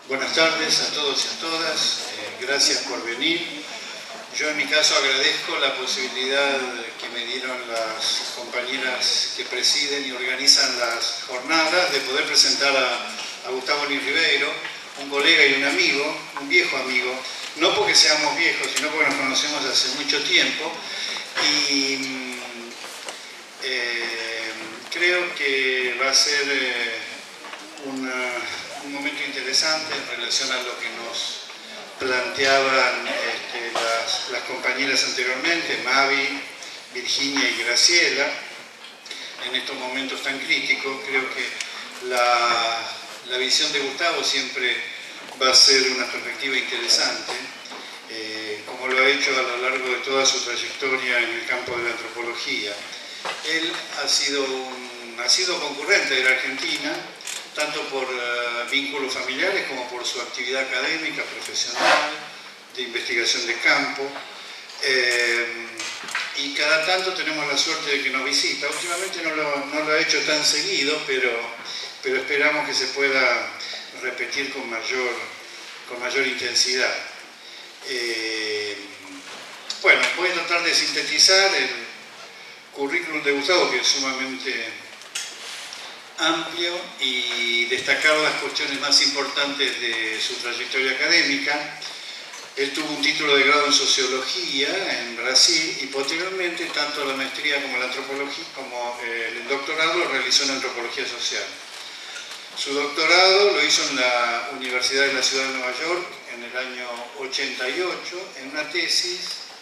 Buenas tardes a todos y a todas, gracias por venir. Yo en mi caso agradezco la posibilidad que me dieron las compañeras que presiden y organizan las jornadas de poder presentar a Gustavo Luis Ribeiro, un colega y un amigo, un viejo amigo, no porque seamos viejos, sino porque nos conocemos hace mucho tiempo y creo que va a ser un momento interesante en relación a lo que nos planteaban las compañeras anteriormente, Mavi, Virginia y Graciela, en estos momentos tan críticos. Creo que la visión de Gustavo siempre va a ser una perspectiva interesante, como lo ha hecho a lo largo de toda su trayectoria en el campo de la antropología. Él ha sido concurrente de la Argentina, tanto por vínculos familiares como por su actividad académica, profesional, de investigación de campo. Y cada tanto tenemos la suerte de que nos visita. Últimamente no lo ha hecho tan seguido, pero esperamos que se pueda repetir con mayor intensidad. Bueno, voy a tratar de sintetizar el currículum de Gustavo, que es sumamente amplio, y destacar las cuestiones más importantes de su trayectoria académica. Él tuvo un título de grado en Sociología en Brasil y posteriormente tanto la maestría como la antropología como el doctorado lo realizó en Antropología Social. Su doctorado lo hizo en la Universidad de la Ciudad de Nueva York en el año 88 en una tesis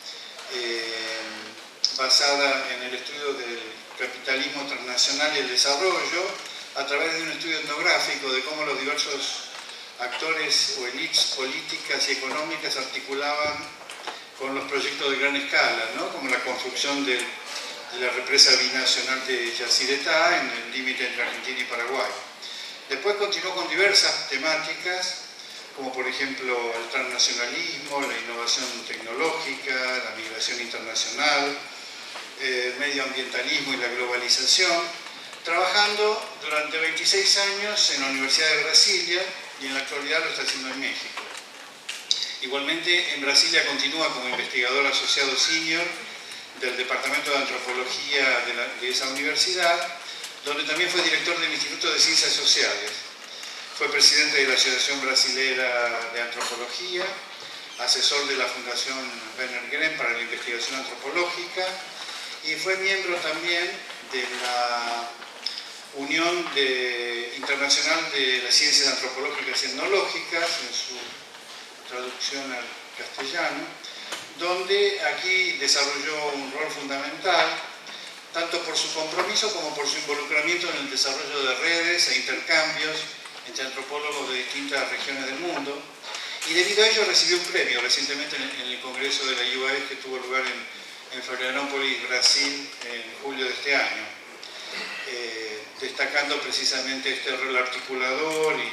basada en el estudio del capitalismo transnacional y el desarrollo a través de un estudio etnográfico de cómo los diversos actores o élites políticas y económicas articulaban con los proyectos de gran escala, ¿no? Como la construcción de la represa binacional de Yacyretá en el límite entre Argentina y Paraguay. Después continuó con diversas temáticas, como por ejemplo el transnacionalismo, la innovación tecnológica, la migración internacional, el medioambientalismo y la globalización, trabajando durante 26 años en la Universidad de Brasilia y en la actualidad lo está haciendo en México. Igualmente en Brasilia continúa como investigador asociado senior del Departamento de Antropología de esa universidad, donde también fue director del Instituto de Ciencias Sociales. Fue presidente de la Asociación Brasilera de Antropología, asesor de la Fundación Werner Green para la investigación antropológica y fue miembro también de la Unión Internacional de las Ciencias Antropológicas y Etnológicas, en su traducción al castellano, donde aquí desarrolló un rol fundamental, tanto por su compromiso como por su involucramiento en el desarrollo de redes e intercambios entre antropólogos de distintas regiones del mundo, y debido a ello recibió un premio recientemente en el Congreso de la UAE que tuvo lugar en Florianópolis, Brasil, en julio de este año, destacando precisamente este rol articulador y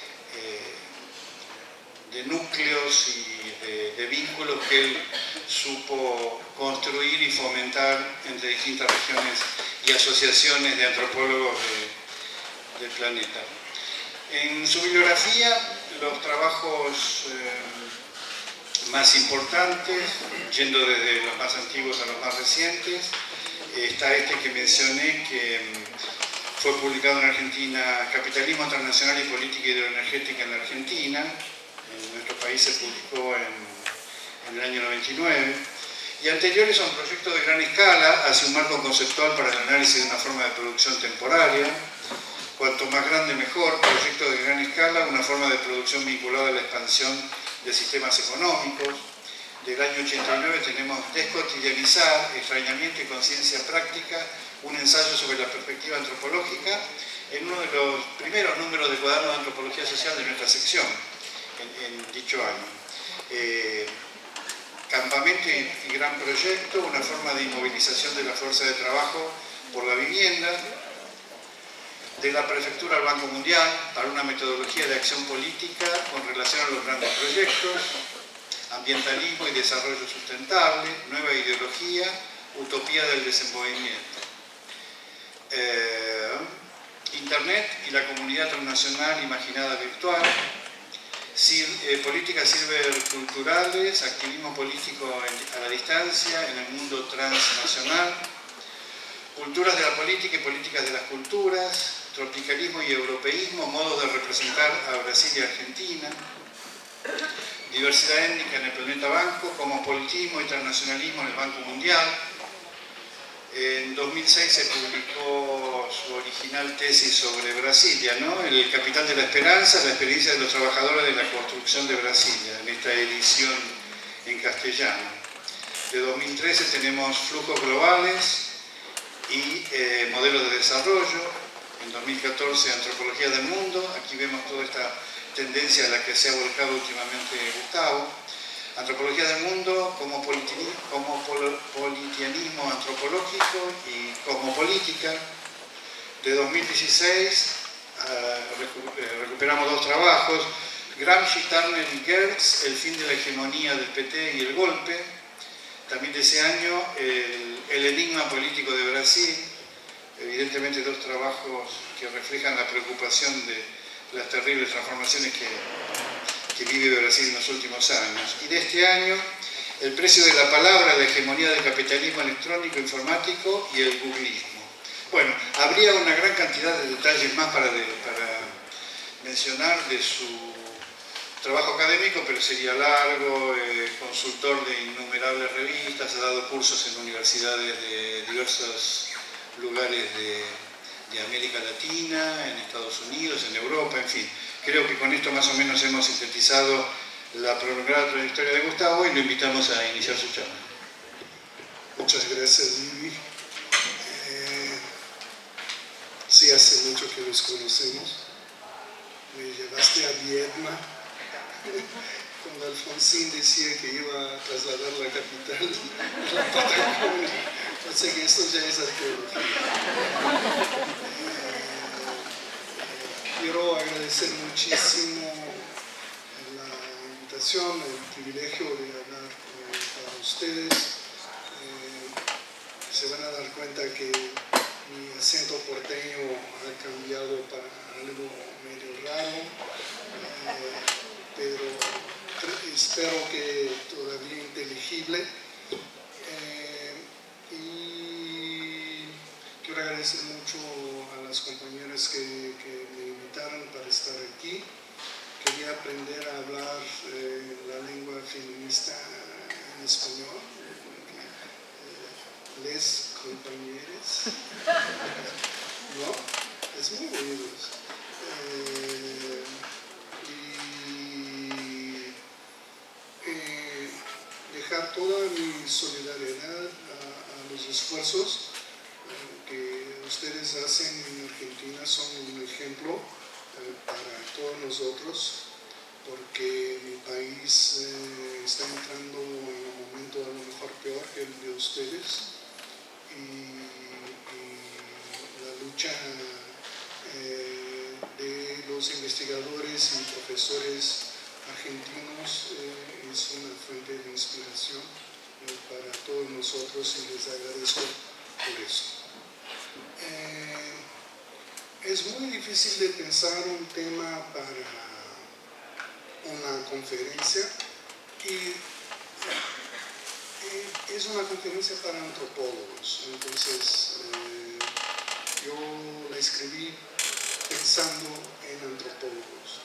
de núcleos y de vínculos que él supo construir y fomentar entre distintas regiones y asociaciones de antropólogos del planeta. En su bibliografía, los trabajos más importantes, yendo desde los más antiguos a los más recientes, está este que mencioné, que fue publicado en Argentina, Capitalismo Transnacional y Política Hidroenergética en la Argentina. En nuestro país se publicó en el año 99. Y anteriores a un proyecto de gran escala hacia un marco conceptual para el análisis de una forma de producción temporaria. Cuanto más grande mejor, proyecto de gran escala, una forma de producción vinculada a la expansión de sistemas económicos. Del año 89 tenemos Descotidianizar, Extrañamiento y Conciencia Práctica, un ensayo sobre la perspectiva antropológica, en uno de los primeros números de Cuaderno de Antropología Social de nuestra sección, en dicho año. Campamento y Gran Proyecto, una forma de inmovilización de la fuerza de trabajo por la vivienda. De la Prefectura al Banco Mundial, para una metodología de acción política con relación a los grandes proyectos. Ambientalismo y desarrollo sustentable, nueva ideología, utopía del desenvolvimiento. Internet y la comunidad transnacional imaginada virtual, políticas ciberculturales, activismo político a la distancia en el mundo transnacional, culturas de la política y políticas de las culturas, tropicalismo y europeísmo, modos de representar a Brasil y Argentina, diversidad étnica en el planeta banco, cosmopolitismo y transnacionalismo en el Banco Mundial. En 2006 se publicó su original tesis sobre Brasilia, ¿no? El capital de la esperanza, la experiencia de los trabajadores de la construcción de Brasilia, en esta edición en castellano. De 2013 tenemos flujos globales y modelos de desarrollo. En 2014 antropología del mundo. Aquí vemos toda esta tendencia a la que se ha volcado últimamente Gustavo. Antropología del mundo, cosmopolitianismo antropológico y cosmopolítica. De 2016 recuperamos dos trabajos, Gramsci, Turner y Gertz, el fin de la hegemonía del PT y el golpe. También de ese año, el enigma político de Brasil. Evidentemente dos trabajos que reflejan la preocupación de las terribles transformaciones que vive Brasil en los últimos años. Y de este año, el precio de la palabra, la hegemonía del capitalismo electrónico, informático y el googlismo. Bueno, habría una gran cantidad de detalles más para mencionar de su trabajo académico, pero sería largo, consultor de innumerables revistas, ha dado cursos en universidades de diversos lugares de América Latina, en Estados Unidos, en Europa, en fin. Creo que con esto más o menos hemos sintetizado la prolongada trayectoria de Gustavo y lo invitamos a iniciar su charla. Muchas gracias, Ivi. Sí, hace mucho que nos conocemos. Me llevaste a Viedma cuando Alfonsín decía que iba a trasladar la capital a la Patagonia. O sea que esto ya es arqueología. Quiero agradecer muchísimo la invitación, el privilegio de hablar para ustedes. Se van a dar cuenta que mi acento porteño ha cambiado para algo medio raro, pero espero que todavía inteligible. Y quiero agradecer mucho a las compañeras que me invitaron para estar aquí. Quería aprender a hablar la lengua feminista en español. Les compañeros, ¿no? Es muy bonito. Dejar toda mi solidaridad a los esfuerzos que ustedes hacen en Argentina. Son un ejemplo para todos nosotros, porque mi país está entrando en un momento a lo mejor peor que el de ustedes, y la lucha de los investigadores y profesores argentinos es una fuente de inspiración para todos nosotros, y les agradezco por eso. Es muy difícil de pensar un tema para una conferencia, y es una conferencia para antropólogos. Entonces yo la escribí pensando en antropólogos.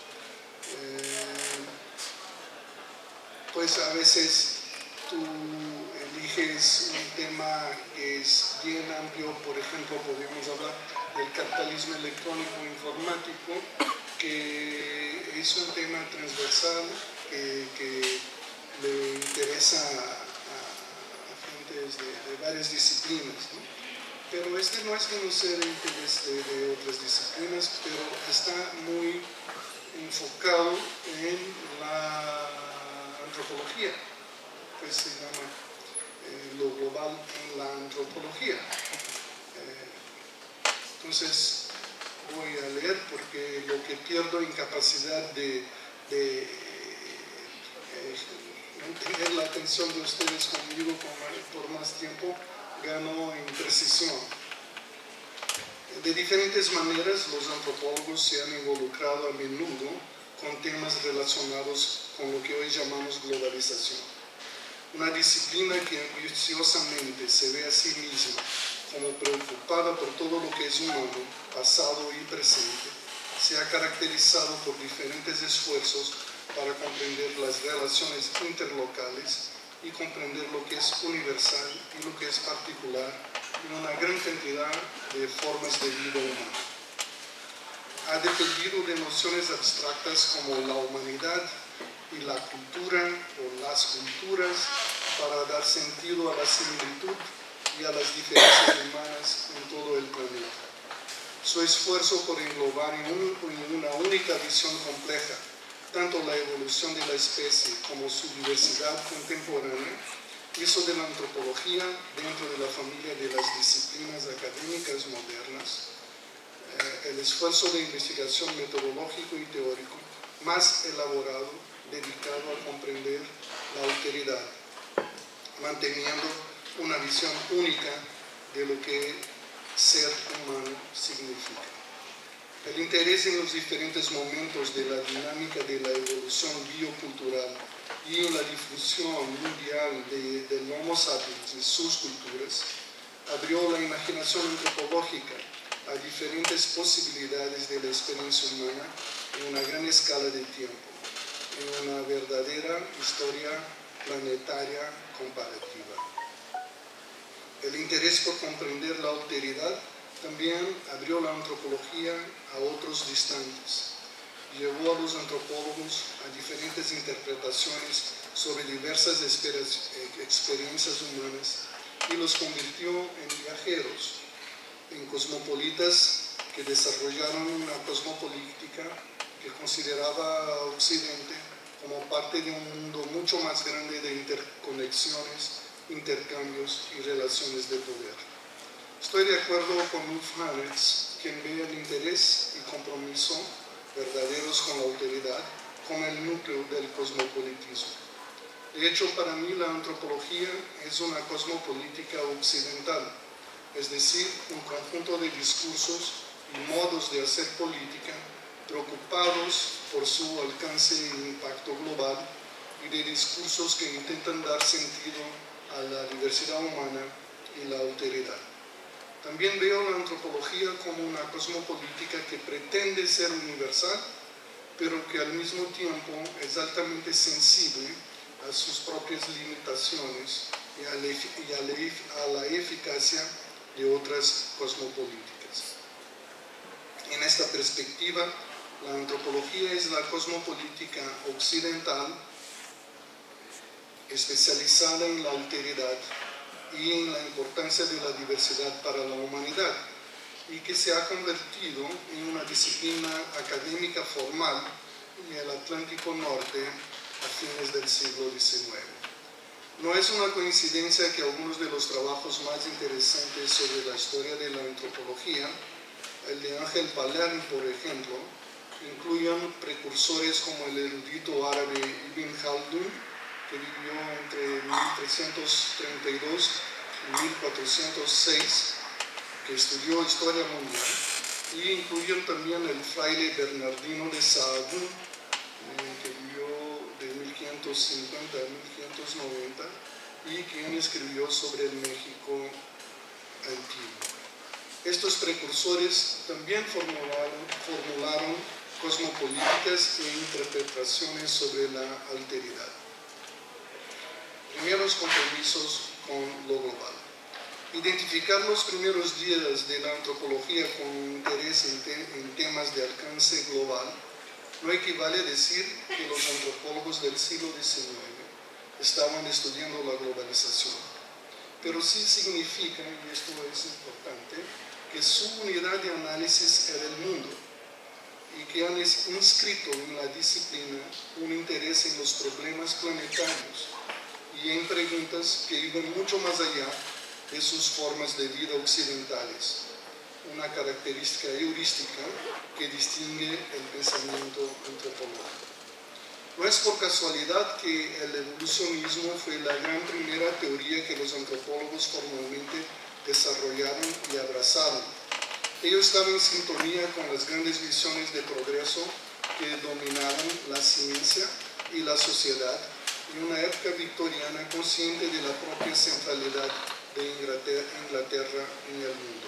Pues a veces tú eliges un tema que es bien amplio. Por ejemplo, podríamos hablar del capitalismo electrónico informático, que es un tema transversal que le interesa a gentes de varias disciplinas, ¿no? Pero este no es que no sea de interés de otras disciplinas, pero está muy enfocado en la antropología, pues se llama lo global en la antropología. Entonces voy a leer, porque lo que pierdo en capacidad de mantener la atención de ustedes conmigo por más tiempo, gano en precisión. De diferentes maneras, los antropólogos se han involucrado a menudo con temas relacionados con lo que hoy llamamos globalización. Una disciplina que ambiciosamente se ve a sí misma como preocupada por todo lo que es humano, pasado y presente, se ha caracterizado por diferentes esfuerzos para comprender las relaciones interlocales y comprender lo que es universal y lo que es particular en una gran cantidad de formas de vida humana. Ha dependido de nociones abstractas como la humanidad y la cultura o las culturas para dar sentido a la similitud y a las diferencias humanas en todo el planeta. Su esfuerzo por englobar en una única visión compleja tanto la evolución de la especie como su diversidad contemporánea hizo de la antropología dentro de la familia de las disciplinas académicas modernas el esfuerzo de investigación metodológico y teórico más elaborado dedicado a comprender la alteridad, manteniendo una visión única de lo que ser humano significa. El interés en los diferentes momentos de la dinámica de la evolución biocultural y en la difusión mundial del Homo sapiens y sus culturas abrió la imaginación antropológica a diferentes posibilidades de la experiencia humana en una gran escala de tiempo, en una verdadera historia planetaria comparativa. El interés por comprender la alteridad también abrió la antropología a otros distantes. Llevó a los antropólogos a diferentes interpretaciones sobre diversas experiencias humanas y los convirtió en viajeros, en cosmopolitas que desarrollaron una cosmopolítica que consideraba a Occidente como parte de un mundo mucho más grande de interconexiones, intercambios y relaciones de poder. Estoy de acuerdo con Ulf Hannetz, quien ve el interés y compromiso verdaderos con la alteridad como el núcleo del cosmopolitismo. De hecho, para mí la antropología es una cosmopolítica occidental, es decir, un conjunto de discursos y modos de hacer política preocupados por su alcance e impacto global y de discursos que intentan dar sentido a la diversidad humana y la alteridad. También veo la antropología como una cosmopolítica que pretende ser universal, pero que al mismo tiempo es altamente sensible a sus propias limitaciones y a la eficacia de otras cosmopolíticas. En esta perspectiva, la antropología es la cosmopolítica occidental especializada en la alteridad y en la importancia de la diversidad para la humanidad, y que se ha convertido en una disciplina académica formal en el Atlántico Norte a fines del siglo XIX. No es una coincidencia que algunos de los trabajos más interesantes sobre la historia de la antropología, el de Ángel Palerm, por ejemplo, incluyan precursores como el erudito árabe Ibn Khaldun, que vivió entre 1332 y 1406, que estudió historia mundial, y incluyen también el fraile Bernardino de Sahagún, que vivió de 1550 a 1590 y quien escribió sobre el México antiguo. Estos precursores también formularon cosmopolíticas e interpretaciones sobre la alteridad. Primeros compromisos con lo global. Identificar los primeros días de la antropología con interés en temas de alcance global no equivale a decir que los antropólogos del siglo XIX estaban estudiando la globalización, pero sí significa, y esto es importante, que su unidad de análisis era el mundo y que han inscrito en la disciplina un interés en los problemas planetarios y en preguntas que iban mucho más allá de sus formas de vida occidentales, una característica heurística que distingue el pensamiento antropológico. No es por casualidad que el evolucionismo fue la gran primera teoría que los antropólogos formalmente desarrollaron y abrazaron. Ello estaba en sintonía con las grandes visiones de progreso que dominaban la ciencia y la sociedad, y una época victoriana consciente de la propia centralidad de Inglaterra en el mundo.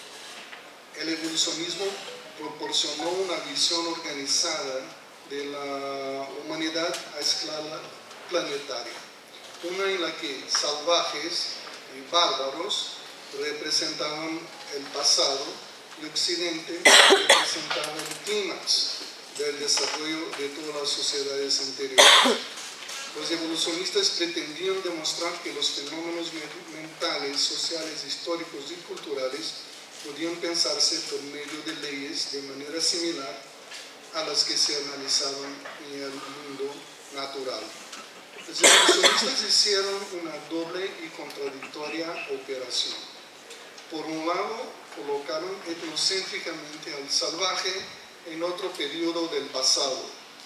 El evolucionismo proporcionó una visión organizada de la humanidad a escala planetaria, una en la que salvajes y bárbaros representaban el pasado y Occidente representaba el clímax del desarrollo de todas las sociedades anteriores. Los evolucionistas pretendían demostrar que los fenómenos mentales, sociales, históricos y culturales podían pensarse por medio de leyes de manera similar a las que se analizaban en el mundo natural. Los evolucionistas hicieron una doble y contradictoria operación. Por un lado, colocaron etnocéntricamente al salvaje en otro periodo del pasado,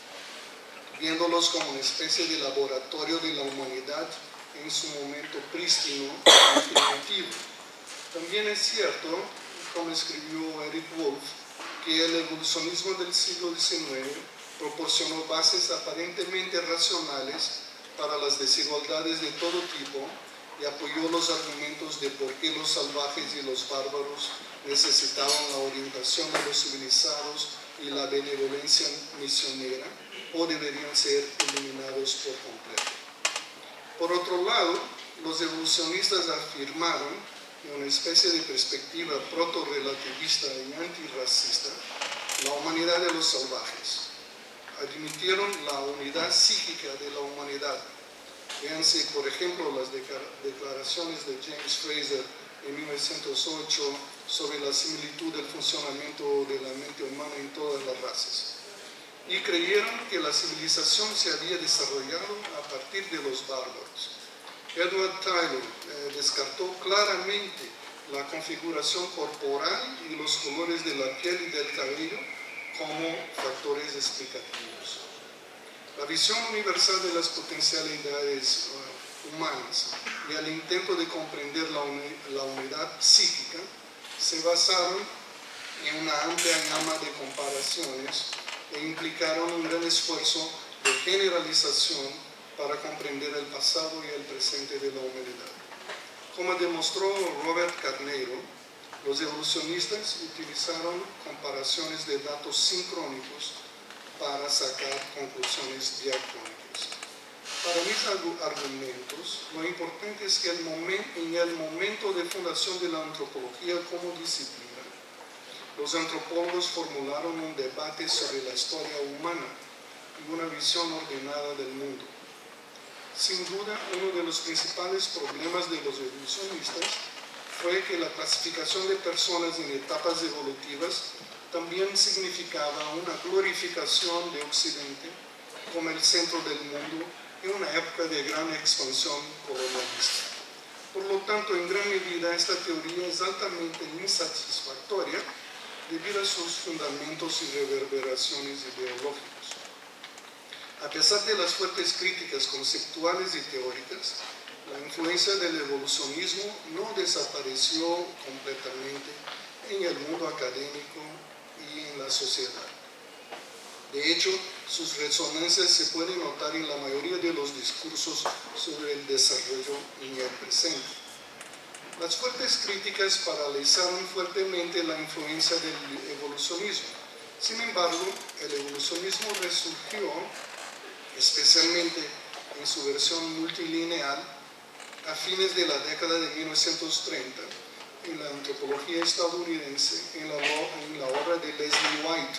viéndolos como una especie de laboratorio de la humanidad en su momento prístino y primitivo. También es cierto, como escribió Eric Wolf, que el evolucionismo del siglo XIX proporcionó bases aparentemente racionales para las desigualdades de todo tipo y apoyó los argumentos de por qué los salvajes y los bárbaros necesitaban la orientación de los civilizados y la benevolencia misionera o deberían ser eliminados por completo. Por otro lado, los evolucionistas afirmaron, en una especie de perspectiva proto-relativista y antirracista, la humanidad de los salvajes. Admitieron la unidad psíquica de la humanidad. Véanse, por ejemplo, las declaraciones de James Fraser en 1908 sobre la similitud del funcionamiento de la mente humana en todas las razas. Y creyeron que la civilización se había desarrollado a partir de los bárbaros. Edward Tylor descartó claramente la configuración corporal y los colores de la piel y del cabello como factores explicativos. La visión universal de las potencialidades humanas y el intento de comprender la unidad psíquica se basaron en una amplia gama de comparaciones e implicaron un gran esfuerzo de generalización para comprender el pasado y el presente de la humanidad. Como demostró Robert Carneiro, los evolucionistas utilizaron comparaciones de datos sincrónicos para sacar conclusiones diacrónicas. Para mis argumentos, lo importante es que en el momento de fundación de la antropología como disciplina, los antropólogos formularon un debate sobre la historia humana y una visión ordenada del mundo. Sin duda, uno de los principales problemas de los evolucionistas fue que la clasificación de personas en etapas evolutivas también significaba una glorificación de Occidente como el centro del mundo en una época de gran expansión colonialista. Por lo tanto, en gran medida, esta teoría es altamente insatisfactoria debido a sus fundamentos y reverberaciones ideológicas. A pesar de las fuertes críticas conceptuales y teóricas, la influencia del evolucionismo no desapareció completamente en el mundo académico y en la sociedad. De hecho, sus resonancias se pueden notar en la mayoría de los discursos sobre el desarrollo en el presente. Las fuertes críticas paralizaron fuertemente la influencia del evolucionismo. Sin embargo, el evolucionismo resurgió, especialmente en su versión multilineal, a fines de la década de 1930, en la antropología estadounidense, en la obra de Leslie White.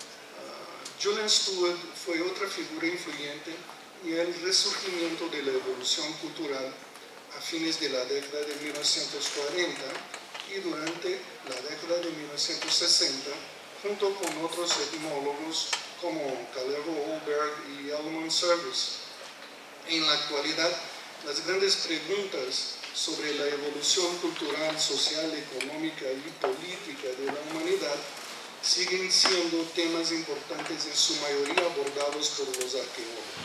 Julian Stewart fue otra figura influyente en el resurgimiento de la evolución cultural a fines de la década de 1940 y durante la década de 1960, junto con otros etnólogos como Calero Oberg y Elmont Service. En la actualidad, las grandes preguntas sobre la evolución cultural, social, económica y política de la humanidad siguen siendo temas importantes, en su mayoría abordados por los arqueólogos.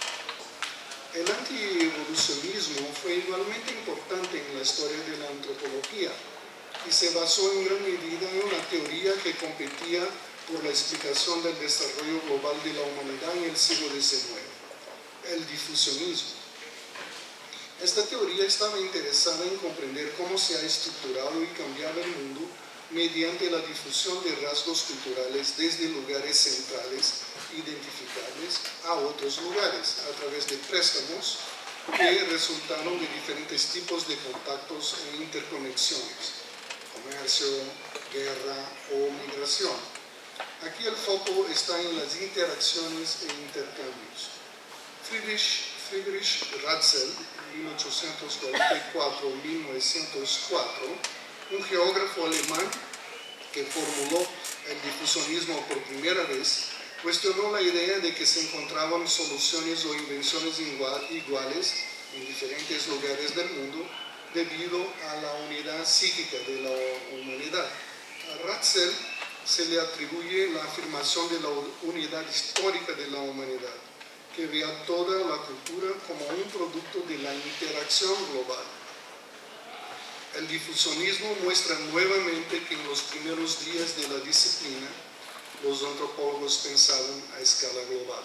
El antievolucionismo fue igualmente importante en la historia de la antropología y se basó en gran medida en una teoría que competía por la explicación del desarrollo global de la humanidad en el siglo XIX, el difusionismo. Esta teoría estaba interesada en comprender cómo se ha estructurado y cambiado el mundo mediante la difusión de rasgos culturales desde lugares centrales identificables a otros lugares, a través de préstamos que resultaron de diferentes tipos de contactos e interconexiones, comercio, guerra o migración. Aquí el foco está en las interacciones e intercambios. Friedrich Ratzel, 1844-1904, un geógrafo alemán que formuló el difusionismo por primera vez, cuestionó la idea de que se encontraban soluciones o invenciones iguales en diferentes lugares del mundo debido a la unidad psíquica de la humanidad. A Ratzel se le atribuye la afirmación de la unidad histórica de la humanidad, que ve a toda la cultura como un producto de la interacción global. El difusionismo muestra nuevamente que en los primeros días de la disciplina, los antropólogos pensaban a escala global.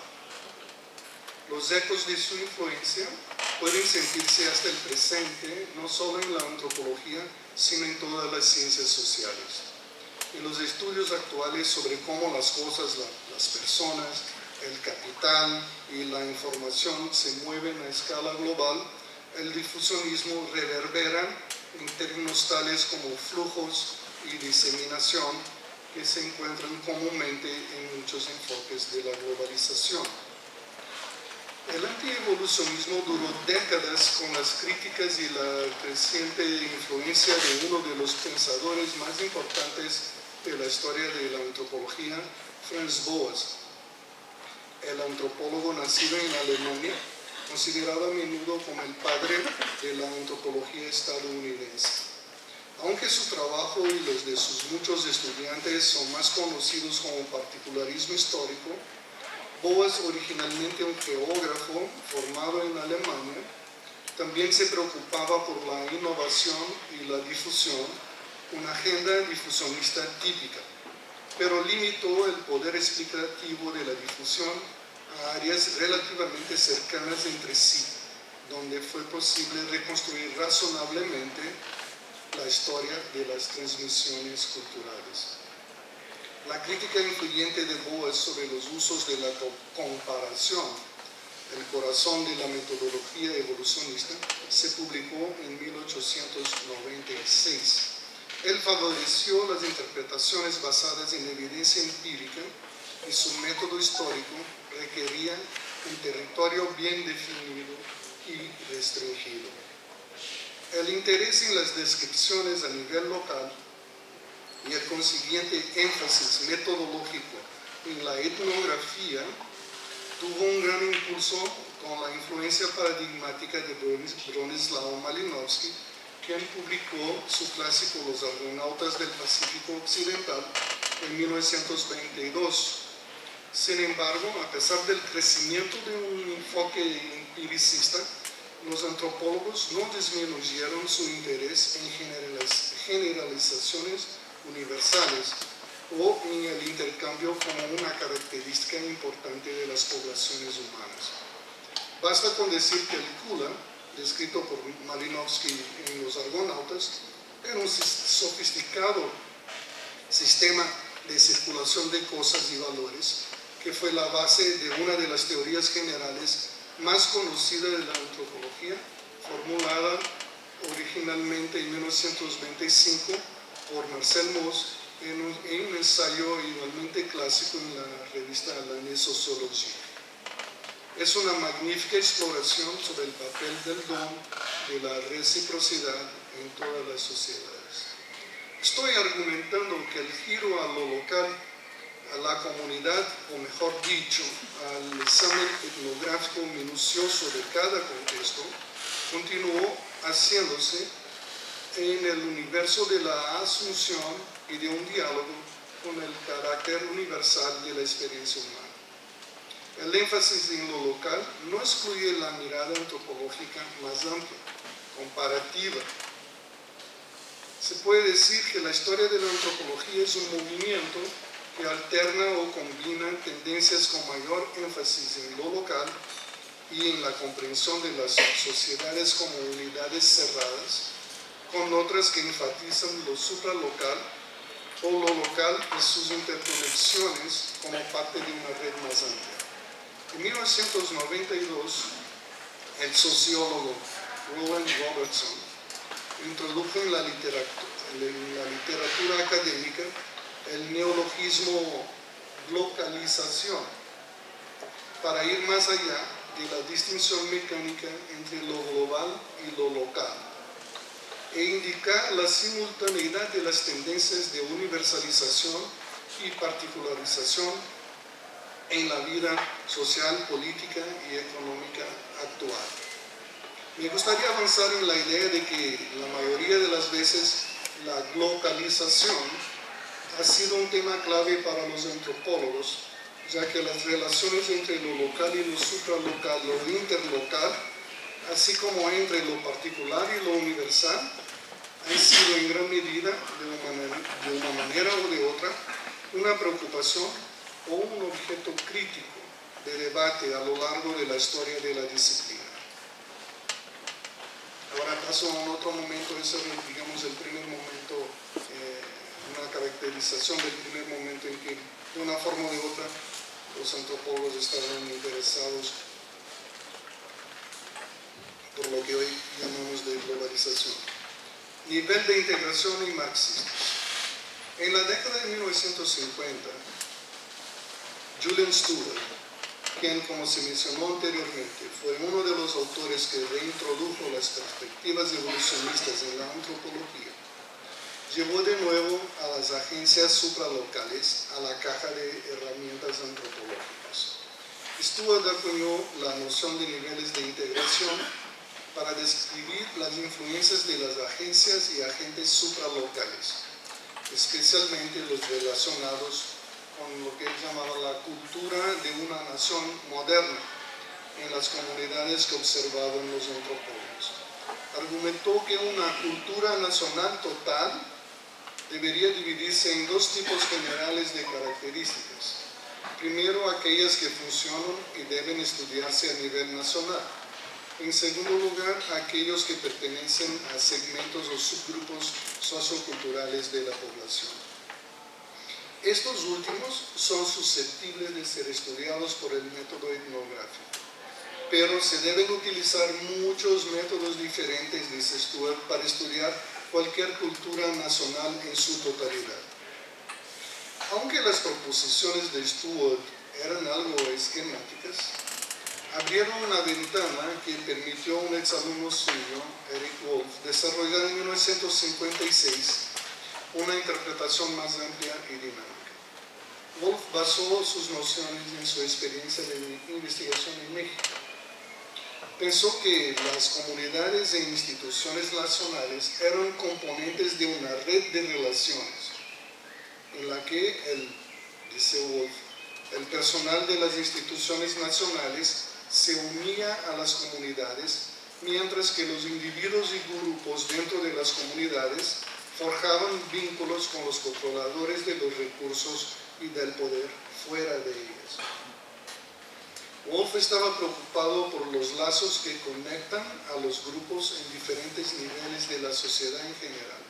Los ecos de su influencia pueden sentirse hasta el presente, no solo en la antropología, sino en todas las ciencias sociales. En los estudios actuales sobre cómo las cosas, las personas, el capital y la información se mueven a escala global, el difusionismo reverbera en términos tales como flujos y diseminación que se encuentran comúnmente en muchos enfoques de la globalización. El antievolucionismo duró décadas con las críticas y la creciente influencia de uno de los pensadores más importantes de la historia de la antropología, Franz Boas, el antropólogo nacido en Alemania, considerado a menudo como el padre de la antropología estadounidense. Aunque su trabajo y los de sus muchos estudiantes son más conocidos como particularismo histórico, Boas, originalmente un geógrafo formado en Alemania, también se preocupaba por la innovación y la difusión, una agenda difusionista típica, pero limitó el poder explicativo de la difusión a áreas relativamente cercanas entre sí, donde fue posible reconstruir razonablemente la historia de las transmisiones culturales. La crítica influyente de Boas sobre los usos de la comparación, el corazón de la metodología evolucionista, se publicó en 1896. Él favoreció las interpretaciones basadas en evidencia empírica y su método histórico requería un territorio bien definido y restringido. El interés en las descripciones a nivel local y el consiguiente énfasis metodológico en la etnografía tuvo un gran impulso con la influencia paradigmática de Bronislaw Malinowski, quien publicó su clásico Los Argonautas del Pacífico Occidental en 1922. Sin embargo, a pesar del crecimiento de un enfoque empiricista, los antropólogos no disminuyeron su interés en generalizaciones universales o en el intercambio como una característica importante de las poblaciones humanas. Basta con decir que el Kula, descrito por Malinowski en Los Argonautas, era un sofisticado sistema de circulación de cosas y valores que fue la base de una de las teorías generales más conocidas de la antropología, formulada originalmente en 1925 por Marcel Mauss en un ensayo igualmente clásico en la revista L'Année Sociologique. Es una magnífica exploración sobre el papel del don, de la reciprocidad en todas las sociedades. Estoy argumentando que el giro a lo local, a la comunidad, o mejor dicho, al examen etnográfico minucioso de cada contexto, continuó haciéndose en el universo de la asunción y de un diálogo con el carácter universal de la experiencia humana. El énfasis en lo local no excluye la mirada antropológica más amplia, comparativa. Se puede decir que la historia de la antropología es un movimiento que alterna o combina tendencias con mayor énfasis en lo local y en la comprensión de las sociedades como unidades cerradas, con otras que enfatizan lo supralocal o lo local y sus interconexiones como parte de una red más amplia. En 1992, el sociólogo Roland Robertson introdujo en la literatura académica el neologismo globalización para ir más allá de la distinción mecánica entre lo global y lo local e indicar la simultaneidad de las tendencias de universalización y particularización en la vida social, política y económica actual. Me gustaría avanzar en la idea de que la mayoría de las veces la globalización ha sido un tema clave para los antropólogos, ya que las relaciones entre lo local y lo supralocal, lo interlocal, así como entre lo particular y lo universal, han sido en gran medida, de una manera o de otra, una preocupación o un objeto crítico de debate a lo largo de la historia de la disciplina. Ahora paso a un otro momento, ese es, digamos, el primer momento, una caracterización del primer momento en que, de una forma o de otra, los antropólogos estaban interesados por lo que hoy llamamos de globalización. Nivel de integración y marxismo. En la década de 1950, Julian Stewart, quien, como se mencionó anteriormente, fue uno de los autores que reintrodujo las perspectivas evolucionistas en la antropología, llevó de nuevo a las agencias supralocales a la caja de herramientas antropológicas. Stewart acuñó la noción de niveles de integración para describir las influencias de las agencias y agentes supralocales, especialmente los relacionados con lo que él llamaba la cultura de una nación moderna en las comunidades que observaban los antropólogos. Argumentó que una cultura nacional total debería dividirse en dos tipos generales de características. Primero, aquellas que funcionan y deben estudiarse a nivel nacional. En segundo lugar, aquellos que pertenecen a segmentos o subgrupos socioculturales de la población. Estos últimos son susceptibles de ser estudiados por el método etnográfico, pero se deben utilizar muchos métodos diferentes, dice Stewart, para estudiar cualquier cultura nacional en su totalidad. Aunque las proposiciones de Stewart eran algo esquemáticas, abrieron una ventana que permitió a un exalumno suyo, Eric Wolf, desarrollar en 1956 una interpretación más amplia y dinámica. Wolf basó sus nociones en su experiencia de investigación en México. Pensó que las comunidades e instituciones nacionales eran componentes de una red de relaciones en la que, dice Wolf, el personal de las instituciones nacionales se unía a las comunidades, mientras que los individuos y grupos dentro de las comunidades forjaban vínculos con los controladores de los recursos y del poder fuera de ellas. Wolf estaba preocupado por los lazos que conectan a los grupos en diferentes niveles de la sociedad en general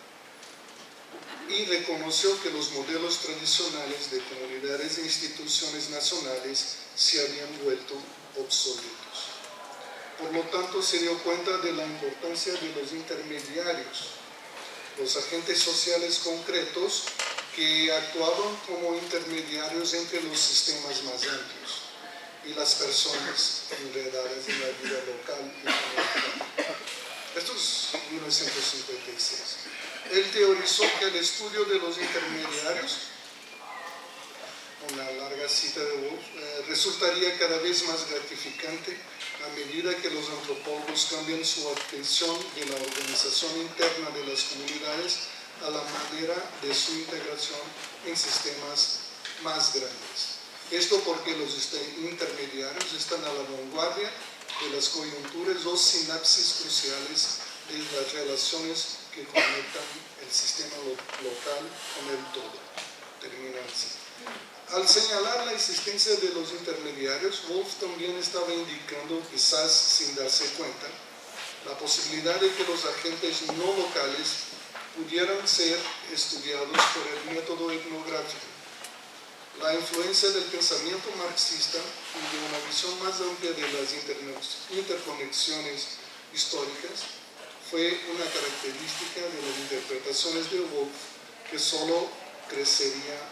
y reconoció que los modelos tradicionales de comunidades e instituciones nacionales se habían vuelto obsoletos. Por lo tanto, se dio cuenta de la importancia de los intermediarios, los agentes sociales concretos que actuaban como intermediarios entre los sistemas más amplios y las personas enredadas en la vida local y comunitaria. Esto es 1956. Él teorizó que el estudio de los intermediarios, una larga cita de Wolf, resultaría cada vez más gratificante a medida que los antropólogos cambian su atención de la organización interna de las comunidades a la manera de su integración en sistemas más grandes. Esto porque los intermediarios están a la vanguardia de las coyunturas o sinapsis cruciales de las relaciones que conectan el sistema local con el todo. Termina así. Al señalar la existencia de los intermediarios, Wolff también estaba indicando, quizás sin darse cuenta, la posibilidad de que los agentes no locales pudieran ser estudiados por el método etnográfico. La influencia del pensamiento marxista y de una visión más amplia de las interconexiones históricas fue una característica de las interpretaciones de Wolff que solo crecerían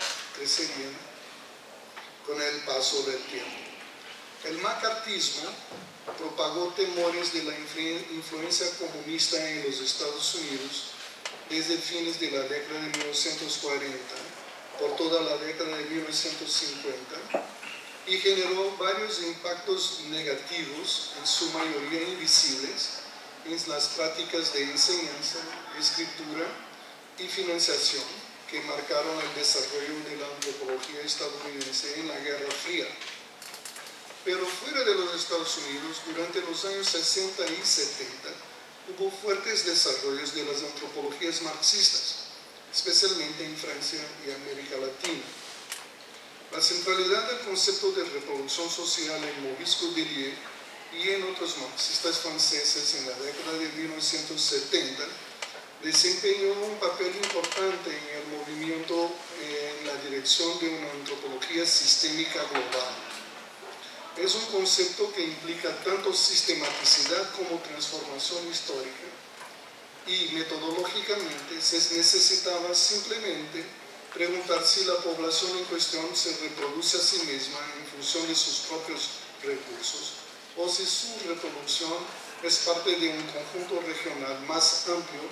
con el paso del tiempo. El macartismo propagó temores de la influencia comunista en los Estados Unidos desde fines de la década de 1940, por toda la década de 1950, y generó varios impactos negativos, en su mayoría invisibles, en las prácticas de enseñanza, escritura y financiación que marcaron el desarrollo de la antropología estadounidense en la Guerra Fría. Pero fuera de los Estados Unidos, durante los años 60 y 70, hubo fuertes desarrollos de las antropologías marxistas, especialmente en Francia y América Latina. La centralidad del concepto de reproducción social en Maurice Godelier y en otros marxistas franceses en la década de 1970 desempeñó un papel importante en el movimiento en la dirección de una antropología sistémica global. Es un concepto que implica tanto sistematicidad como transformación histórica, y metodológicamente se necesitaba simplemente preguntar si la población en cuestión se reproduce a sí misma en función de sus propios recursos o si su reproducción es parte de un conjunto regional más amplio,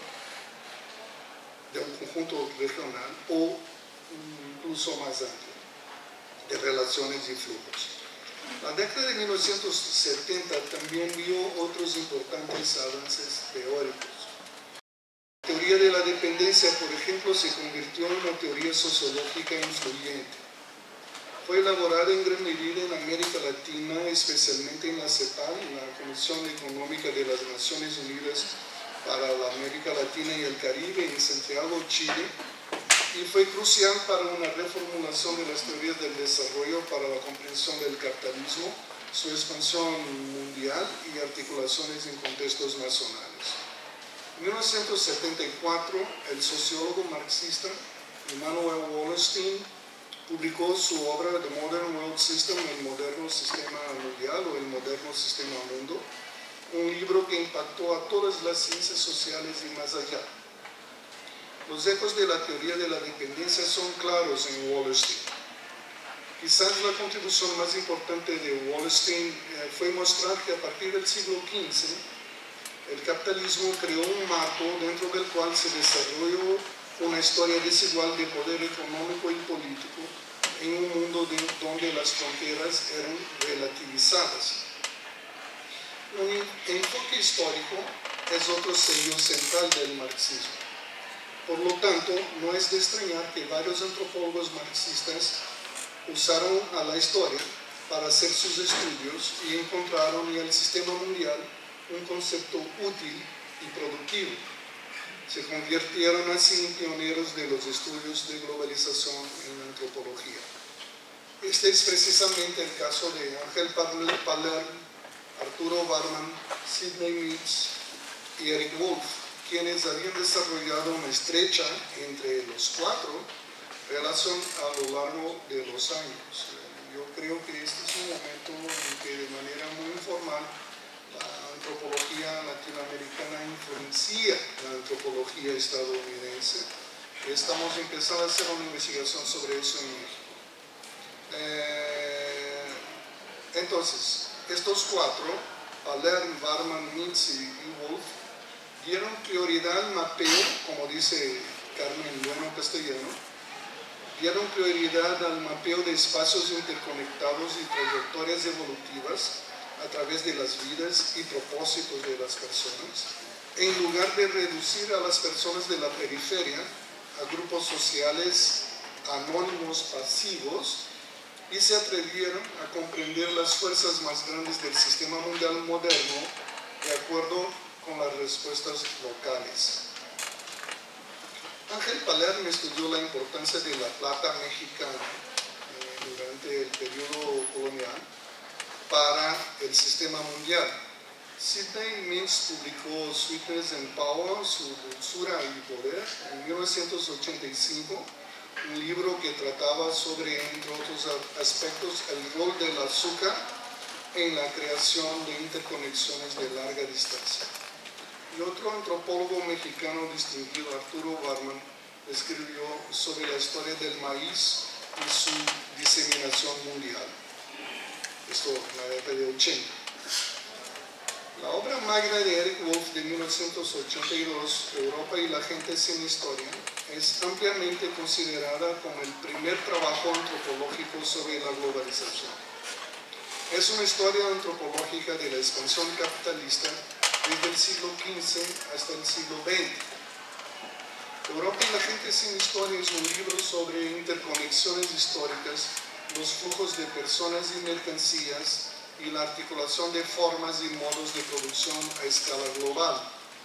de un conjunto regional o incluso más amplio de relaciones y flujos. La década de 1970 también vio otros importantes avances teóricos. La teoría de la dependencia, por ejemplo, se convirtió en una teoría sociológica influyente. Fue elaborada en gran medida en América Latina, especialmente en la CEPAL, la Comisión Económica de las Naciones Unidas para la América Latina y el Caribe, en Santiago, Chile, y fue crucial para una reformulación de las teorías del desarrollo para la comprensión del capitalismo, su expansión mundial y articulaciones en contextos nacionales. En 1974, el sociólogo marxista Immanuel Wallerstein publicó su obra The Modern World System, el moderno sistema mundial o el moderno sistema mundo, un libro que impactó a todas las ciencias sociales y más allá. Los ecos de la teoría de la dependencia son claros en Wallerstein. Quizás la contribución más importante de Wallerstein fue mostrar que a partir del siglo XV, el capitalismo creó un marco dentro del cual se desarrolló una historia desigual de poder económico y político en un mundo donde las fronteras eran relativizadas. Un enfoque histórico es otro sello central del marxismo. Por lo tanto, no es de extrañar que varios antropólogos marxistas usaron a la historia para hacer sus estudios y encontraron en el sistema mundial un concepto útil y productivo. Se convirtieron así en pioneros de los estudios de globalización en la antropología. Este es precisamente el caso de Ángel Palerm, Arturo Barman, Sidney Mitz y Eric Wolff, quienes habían desarrollado una estrecha, entre los cuatro, relación a lo largo de los años. Yo creo que este es un momento en que de manera muy informal la antropología latinoamericana influencia la antropología estadounidense. Estamos empezando a hacer una investigación sobre eso en México. Entonces, estos cuatro, Palerm, Barman, Mitz y Wolff, dieron prioridad al mapeo, como dice Carmen Bueno Castellano, dieron prioridad al mapeo de espacios interconectados y trayectorias evolutivas a través de las vidas y propósitos de las personas, en lugar de reducir a las personas de la periferia a grupos sociales anónimos pasivos, y se atrevieron a comprender las fuerzas más grandes del sistema mundial moderno de acuerdo con las respuestas locales. Ángel Palerm estudió la importancia de la plata mexicana durante el periodo colonial para el sistema mundial. Sidney Mintz publicó Sweetness and Power, su dulzura y poder, en 1985, un libro que trataba sobre, entre otros aspectos, el rol del azúcar en la creación de interconexiones de larga distancia. Y otro antropólogo mexicano distinguido, Arturo Barman, escribió sobre la historia del maíz y su diseminación mundial. Esto en la década de 80. La obra magna de Eric Wolf de 1982, Europa y la gente sin historia, es ampliamente considerada como el primer trabajo antropológico sobre la globalización. Es una historia antropológica de la expansión capitalista desde el siglo XV hasta el siglo XX. Europa y la gente sin historia es un libro sobre interconexiones históricas, los flujos de personas y mercancías y la articulación de formas y modos de producción a escala global.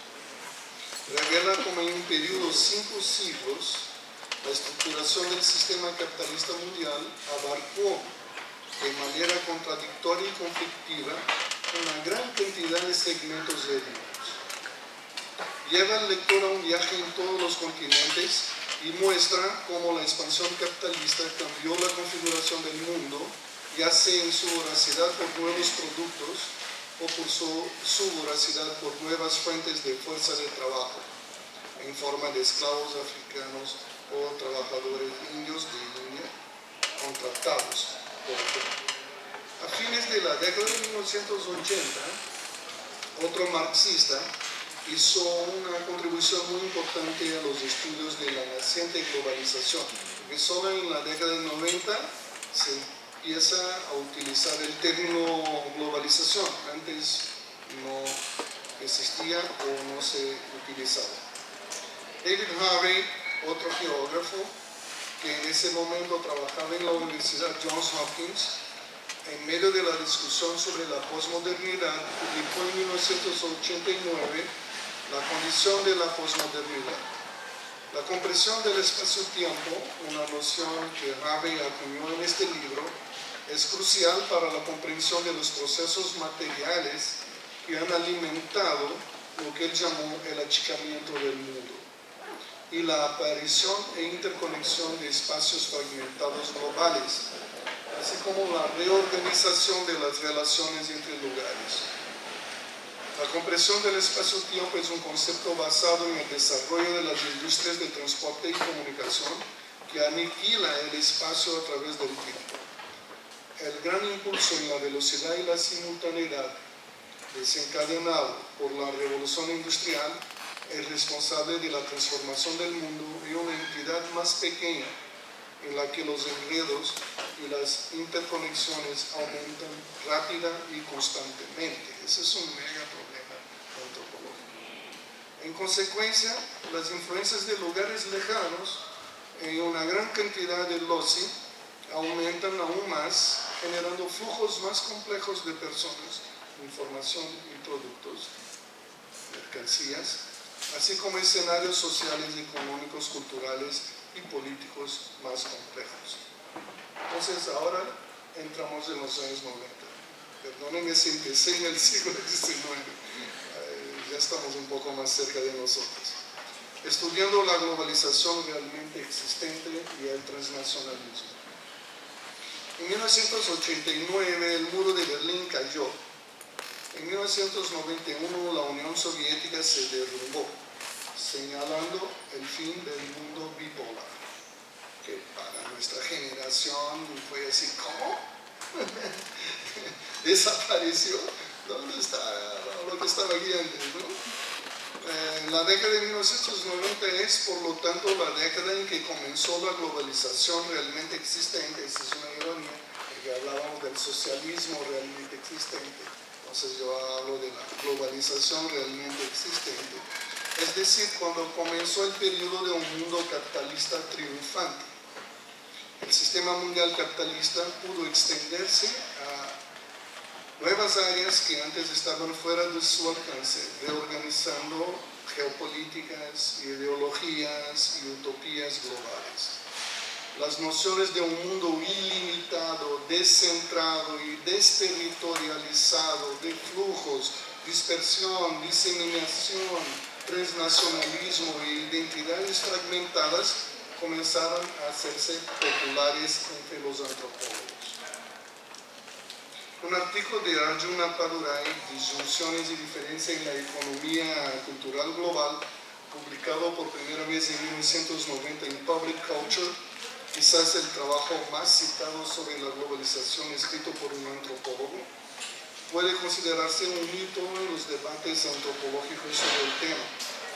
Revela como en un periodo de 5 siglos la estructuración del sistema capitalista mundial abarcó de manera contradictoria y conflictiva una gran cantidad de segmentos étnicos. Lleva al lector a un viaje en todos los continentes y muestra cómo la expansión capitalista cambió la configuración del mundo, ya sea en su voracidad por nuevos productos o por su voracidad por nuevas fuentes de fuerza de trabajo, en forma de esclavos africanos o trabajadores indios de India contratados, por ejemplo. A fines de la década de 1980, otro marxista hizo una contribución muy importante a los estudios de la naciente globalización, porque solo en la década del 90 se empieza a utilizar el término globalización. Antes no existía o no se utilizaba. David Harvey, otro geógrafo que en ese momento trabajaba en la Universidad Johns Hopkins, en medio de la discusión sobre la posmodernidad, publicó en 1989 La condición de la posmodernidad. La compresión del espacio-tiempo, una noción que Harvey acuñó en este libro, es crucial para la comprensión de los procesos materiales que han alimentado lo que él llamó el achicamiento del mundo y la aparición e interconexión de espacios fragmentados globales, así como la reorganización de las relaciones entre lugares. La compresión del espacio-tiempo es un concepto basado en el desarrollo de las industrias de transporte y comunicación que aniquila el espacio a través del tiempo. El gran impulso en la velocidad y la simultaneidad desencadenado por la revolución industrial es responsable de la transformación del mundo en una entidad más pequeña en la que los enredos y las interconexiones aumentan rápida y constantemente. Ese es un mega problema antropológico. En consecuencia, las influencias de lugares lejanos en una gran cantidad de loci aumentan aún más, generando flujos más complejos de personas, información y productos, mercancías, así como escenarios sociales, económicos, culturales y políticos más complejos. Entonces ahora entramos en los años 90. Perdónenme si empecé en el siglo XIX, ya estamos un poco más cerca de nosotros. Estudiando la globalización realmente existente y el transnacionalismo. En 1989 el muro de Berlín cayó. En 1991 la Unión Soviética se derrumbó, señalando el fin del mundo bipolar, que para nuestra generación fue así, ¿cómo? Desapareció. ¿Dónde está lo que estaba aquí antes, no? La década de 1990 es, por lo tanto, la década en que comenzó la globalización realmente existente. Esa es una ironía, porque hablábamos del socialismo realmente existente. Entonces yo hablo de la globalización realmente existente. Es decir, cuando comenzó el periodo de un mundo capitalista triunfante. El sistema mundial capitalista pudo extenderse a nuevas áreas que antes estaban fuera de su alcance, reorganizando geopolíticas, ideologías y utopías globales. Las nociones de un mundo ilimitado, descentrado y desterritorializado, de flujos, dispersión, diseminación, transnacionalismo e identidades fragmentadas comenzaron a hacerse populares entre los antropólogos. Un artículo de Arjuna Padurai, Disyunciones y Diferencia en la Economía Cultural Global, publicado por primera vez en 1990 en Public Culture, quizás el trabajo más citado sobre la globalización escrito por un antropólogo, puede considerarse un hito en los debates antropológicos sobre el tema.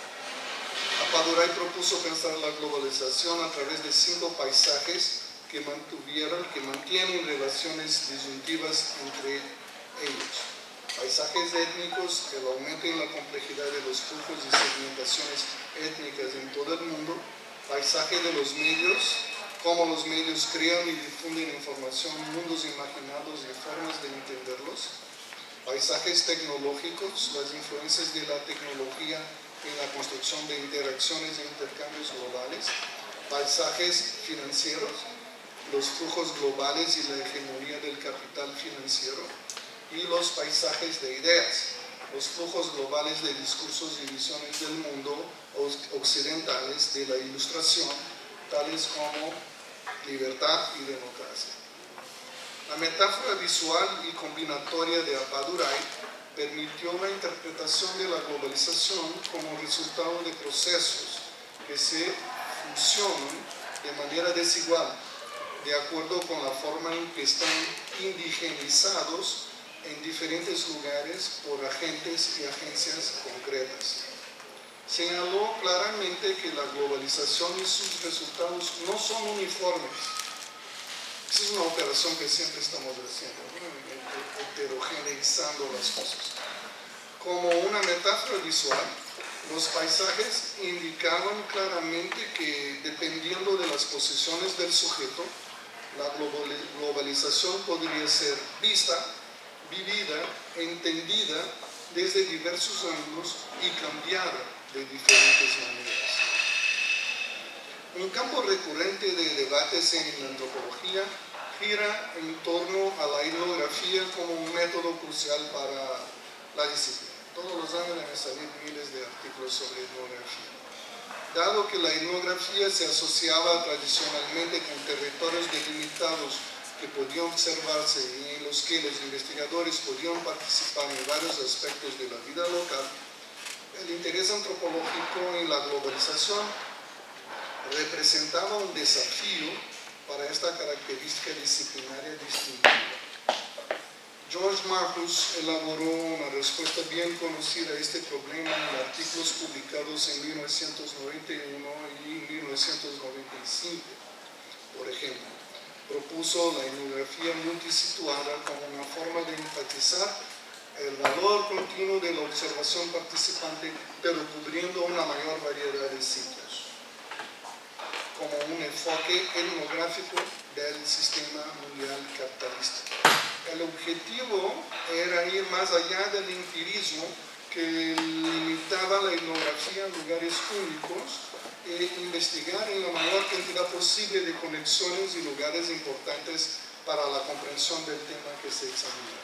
Padurai propuso pensar la globalización a través de 5 paisajes que mantienen relaciones disyuntivas entre ellos. Paisajes étnicos, el aumento en la complejidad de los flujos y segmentaciones étnicas en todo el mundo. Paisaje de los medios, cómo los medios crean y difunden información, mundos imaginados y formas de entenderlos. Paisajes tecnológicos, las influencias de la tecnología en la construcción de interacciones e intercambios globales. Paisajes financieros, los flujos globales y la hegemonía del capital financiero. Y los paisajes de ideas, los flujos globales de discursos y visiones del mundo occidentales de la ilustración, tales como libertad y democracia. La metáfora visual y combinatoria de Padurai permitió la interpretación de la globalización como resultado de procesos que se fusionan de manera desigual, de acuerdo con la forma en que están indigenizados en diferentes lugares por agentes y agencias concretas. Señaló claramente que la globalización y sus resultados no son uniformes. Esa es una operación que siempre estamos haciendo, ¿no? Heterogeneizando las cosas. Como una metáfora visual, los paisajes indicaban claramente que, dependiendo de las posiciones del sujeto, la globalización podría ser vista, vivida, entendida desde diversos ángulos y cambiada de diferentes maneras. Un campo recurrente de debates en la antropología gira en torno a la etnografía como un método crucial para la disciplina. Todos los años deben salir miles de artículos sobre etnografía. Dado que la etnografía se asociaba tradicionalmente con territorios delimitados que podían observarse y en los que los investigadores podían participar en varios aspectos de la vida local, el interés antropológico en la globalización representaba un desafío para esta característica disciplinaria distintiva. George Marcus elaboró una respuesta bien conocida a este problema en artículos publicados en 1991 y 1995. Por ejemplo, propuso la etnografía multisituada como una forma de enfatizar el valor continuo de la observación participante, pero cubriendo una mayor variedad de sitios, como un enfoque etnográfico del sistema mundial capitalista. El objetivo era ir más allá del empirismo que limitaba la etnografía a lugares únicos e investigar en la mayor cantidad posible de conexiones y lugares importantes para la comprensión del tema que se examina.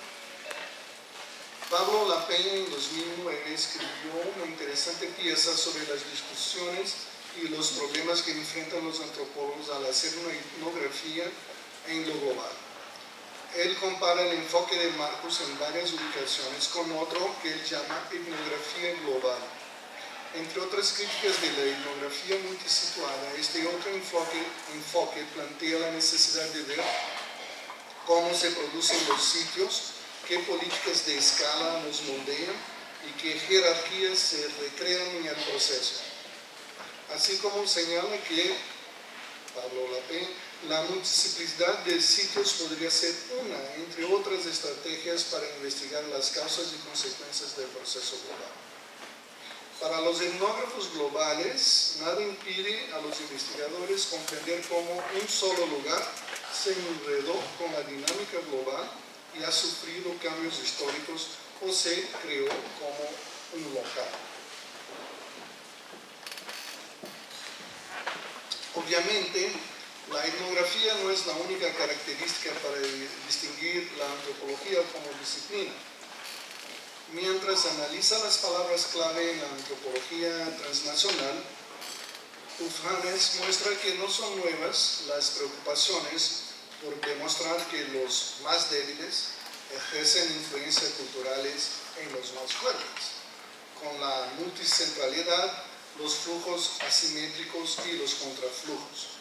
Pablo Lapeña en 2009 escribió una interesante pieza sobre las discusiones y los problemas que enfrentan los antropólogos al hacer una etnografía en lo global. Él compara el enfoque de Marcus en varias ubicaciones con otro que él llama etnografía global. Entre otras críticas de la etnografía multisituada, este otro enfoque plantea la necesidad de ver cómo se producen los sitios, qué políticas de escala nos moldean y qué jerarquías se recrean en el proceso. Así como señala que Pablo Lapeña, la multiplicidad de sitios podría ser una, entre otras estrategias para investigar las causas y consecuencias del proceso global. Para los etnógrafos globales, nada impide a los investigadores comprender cómo un solo lugar se enredó con la dinámica global y ha sufrido cambios históricos o se creó como un local. Obviamente, La etnografía no es la única característica para distinguir la antropología como disciplina. Mientras analiza las palabras clave en la antropología transnacional, Ufranes muestra que no son nuevas las preocupaciones por demostrar que los más débiles ejercen influencias culturales en los más fuertes, con la multicentralidad, los flujos asimétricos y los contraflujos,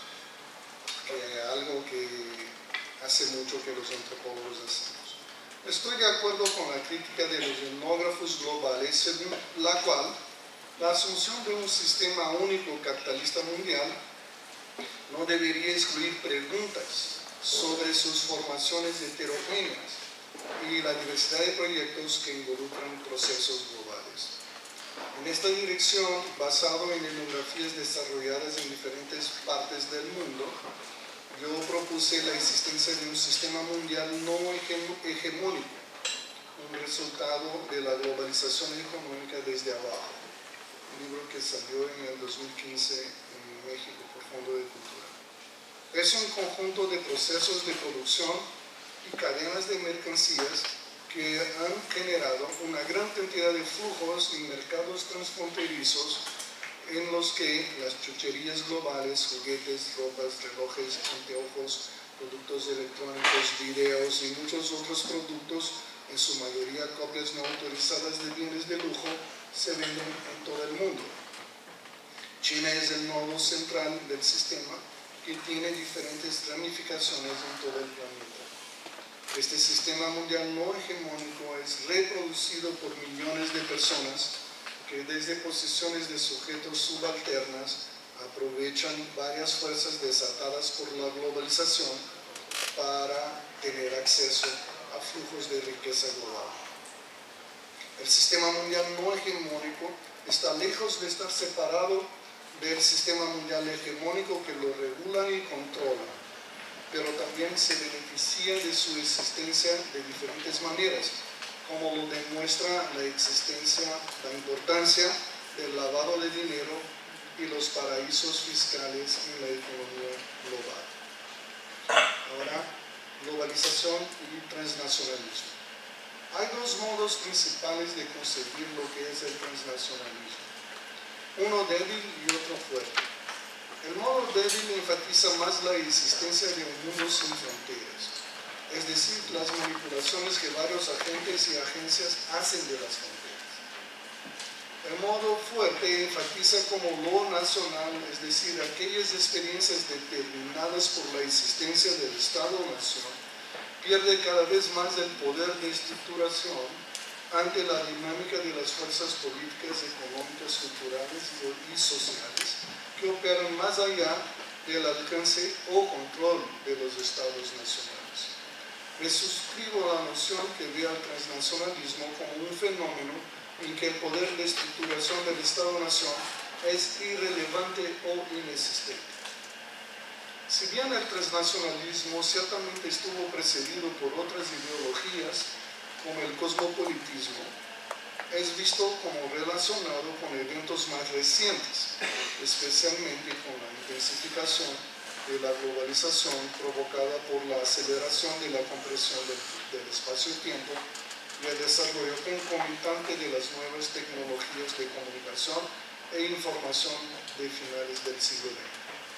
algo que hace mucho que los antropólogos hacemos. Estoy de acuerdo con la crítica de los etnógrafos globales, según la cual la asunción de un sistema único capitalista mundial no debería excluir preguntas sobre sus formaciones heterogéneas y la diversidad de proyectos que involucran procesos globales. En esta dirección, basado en etnografías desarrolladas en diferentes partes del mundo, yo propuse la existencia de un sistema mundial no hegemónico, un resultado de la globalización económica desde abajo. Un libro que salió en el 2015 en México por Fondo de Cultura. Es un conjunto de procesos de producción y cadenas de mercancías que han generado una gran cantidad de flujos y mercados transfronterizos en los que las chucherías globales, juguetes, ropas, relojes, anteojos, productos electrónicos, videos y muchos otros productos, en su mayoría copias no autorizadas de bienes de lujo, se venden en todo el mundo. China es el nodo central del sistema que tiene diferentes ramificaciones en todo el planeta. Este sistema mundial no hegemónico es reproducido por millones de personas que desde posiciones de sujetos subalternas aprovechan varias fuerzas desatadas por la globalización para tener acceso a flujos de riqueza global. El sistema mundial no hegemónico está lejos de estar separado del sistema mundial hegemónico que lo regula y controla, pero también se beneficia de su existencia de diferentes maneras, como lo demuestra la importancia del lavado de dinero y los paraísos fiscales en la economía global. Ahora, globalización y transnacionalismo. Hay dos modos principales de concebir lo que es el transnacionalismo, uno débil y otro fuerte. El modo débil enfatiza más la existencia de un mundo sin fronteras, es decir, las manipulaciones que varios agentes y agencias hacen de las fronteras. El modo fuerte enfatiza como lo nacional, es decir, aquellas experiencias determinadas por la existencia del Estado-nación, pierde cada vez más el poder de estructuración ante la dinámica de las fuerzas políticas, económicas, culturales y sociales que operan más allá del alcance o control de los estados nacionales. Me suscribo a la noción que ve al transnacionalismo como un fenómeno en que el poder de estructuración del Estado-nación es irrelevante o inexistente. Si bien el transnacionalismo ciertamente estuvo precedido por otras ideologías, como el cosmopolitismo, es visto como relacionado con eventos más recientes, especialmente con la intensificación de la globalización provocada por la aceleración de la compresión del espacio-tiempo y el desarrollo concomitante de las nuevas tecnologías de comunicación e información de finales del siglo XX.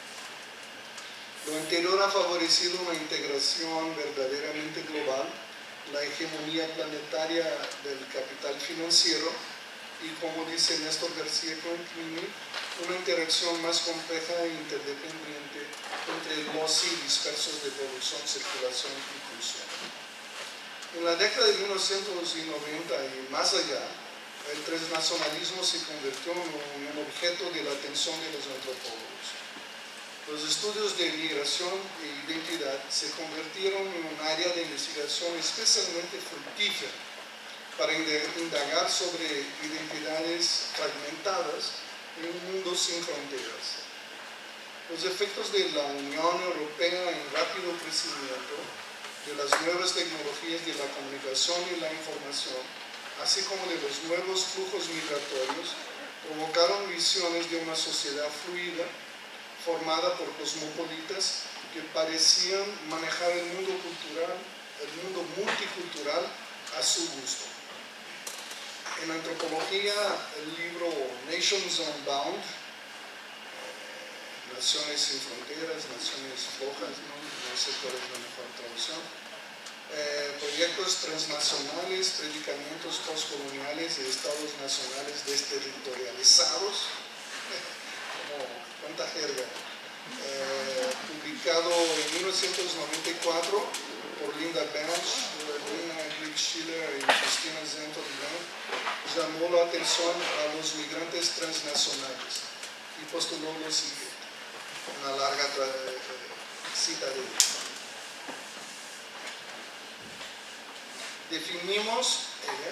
Lo anterior ha favorecido una integración verdaderamente global, la hegemonía planetaria del capital financiero y, como dice Néstor García Conquini, una interacción más compleja e interdependiente entre los y dispersos de producción, circulación y consumo. En la década de 1990 y más allá, el transnacionalismo se convirtió en un objeto de la atención de los antropólogos. Los estudios de migración e identidad se convirtieron en un área de investigación especialmente fructífera para indagar sobre identidades fragmentadas en un mundo sin fronteras. Los efectos de la Unión Europea en rápido crecimiento, de las nuevas tecnologías de la comunicación y la información, así como de los nuevos flujos migratorios, provocaron visiones de una sociedad fluida, formada por cosmopolitas que parecían manejar el mundo multicultural a su gusto. En antropología, el libro Nations Unbound, Naciones sin fronteras, naciones flojas, no sé cuál es la mejor traducción, proyectos transnacionales, predicamentos postcoloniales y estados nacionales desterritorializados, cuánta jerga, publicado en 1994 por Linda Bench, Lina Glick Schiller y Cristina Zentor-Blanc, llamó la atención a los migrantes transnacionales y postuló lo siguiente, una larga cita de ellos. Definimos,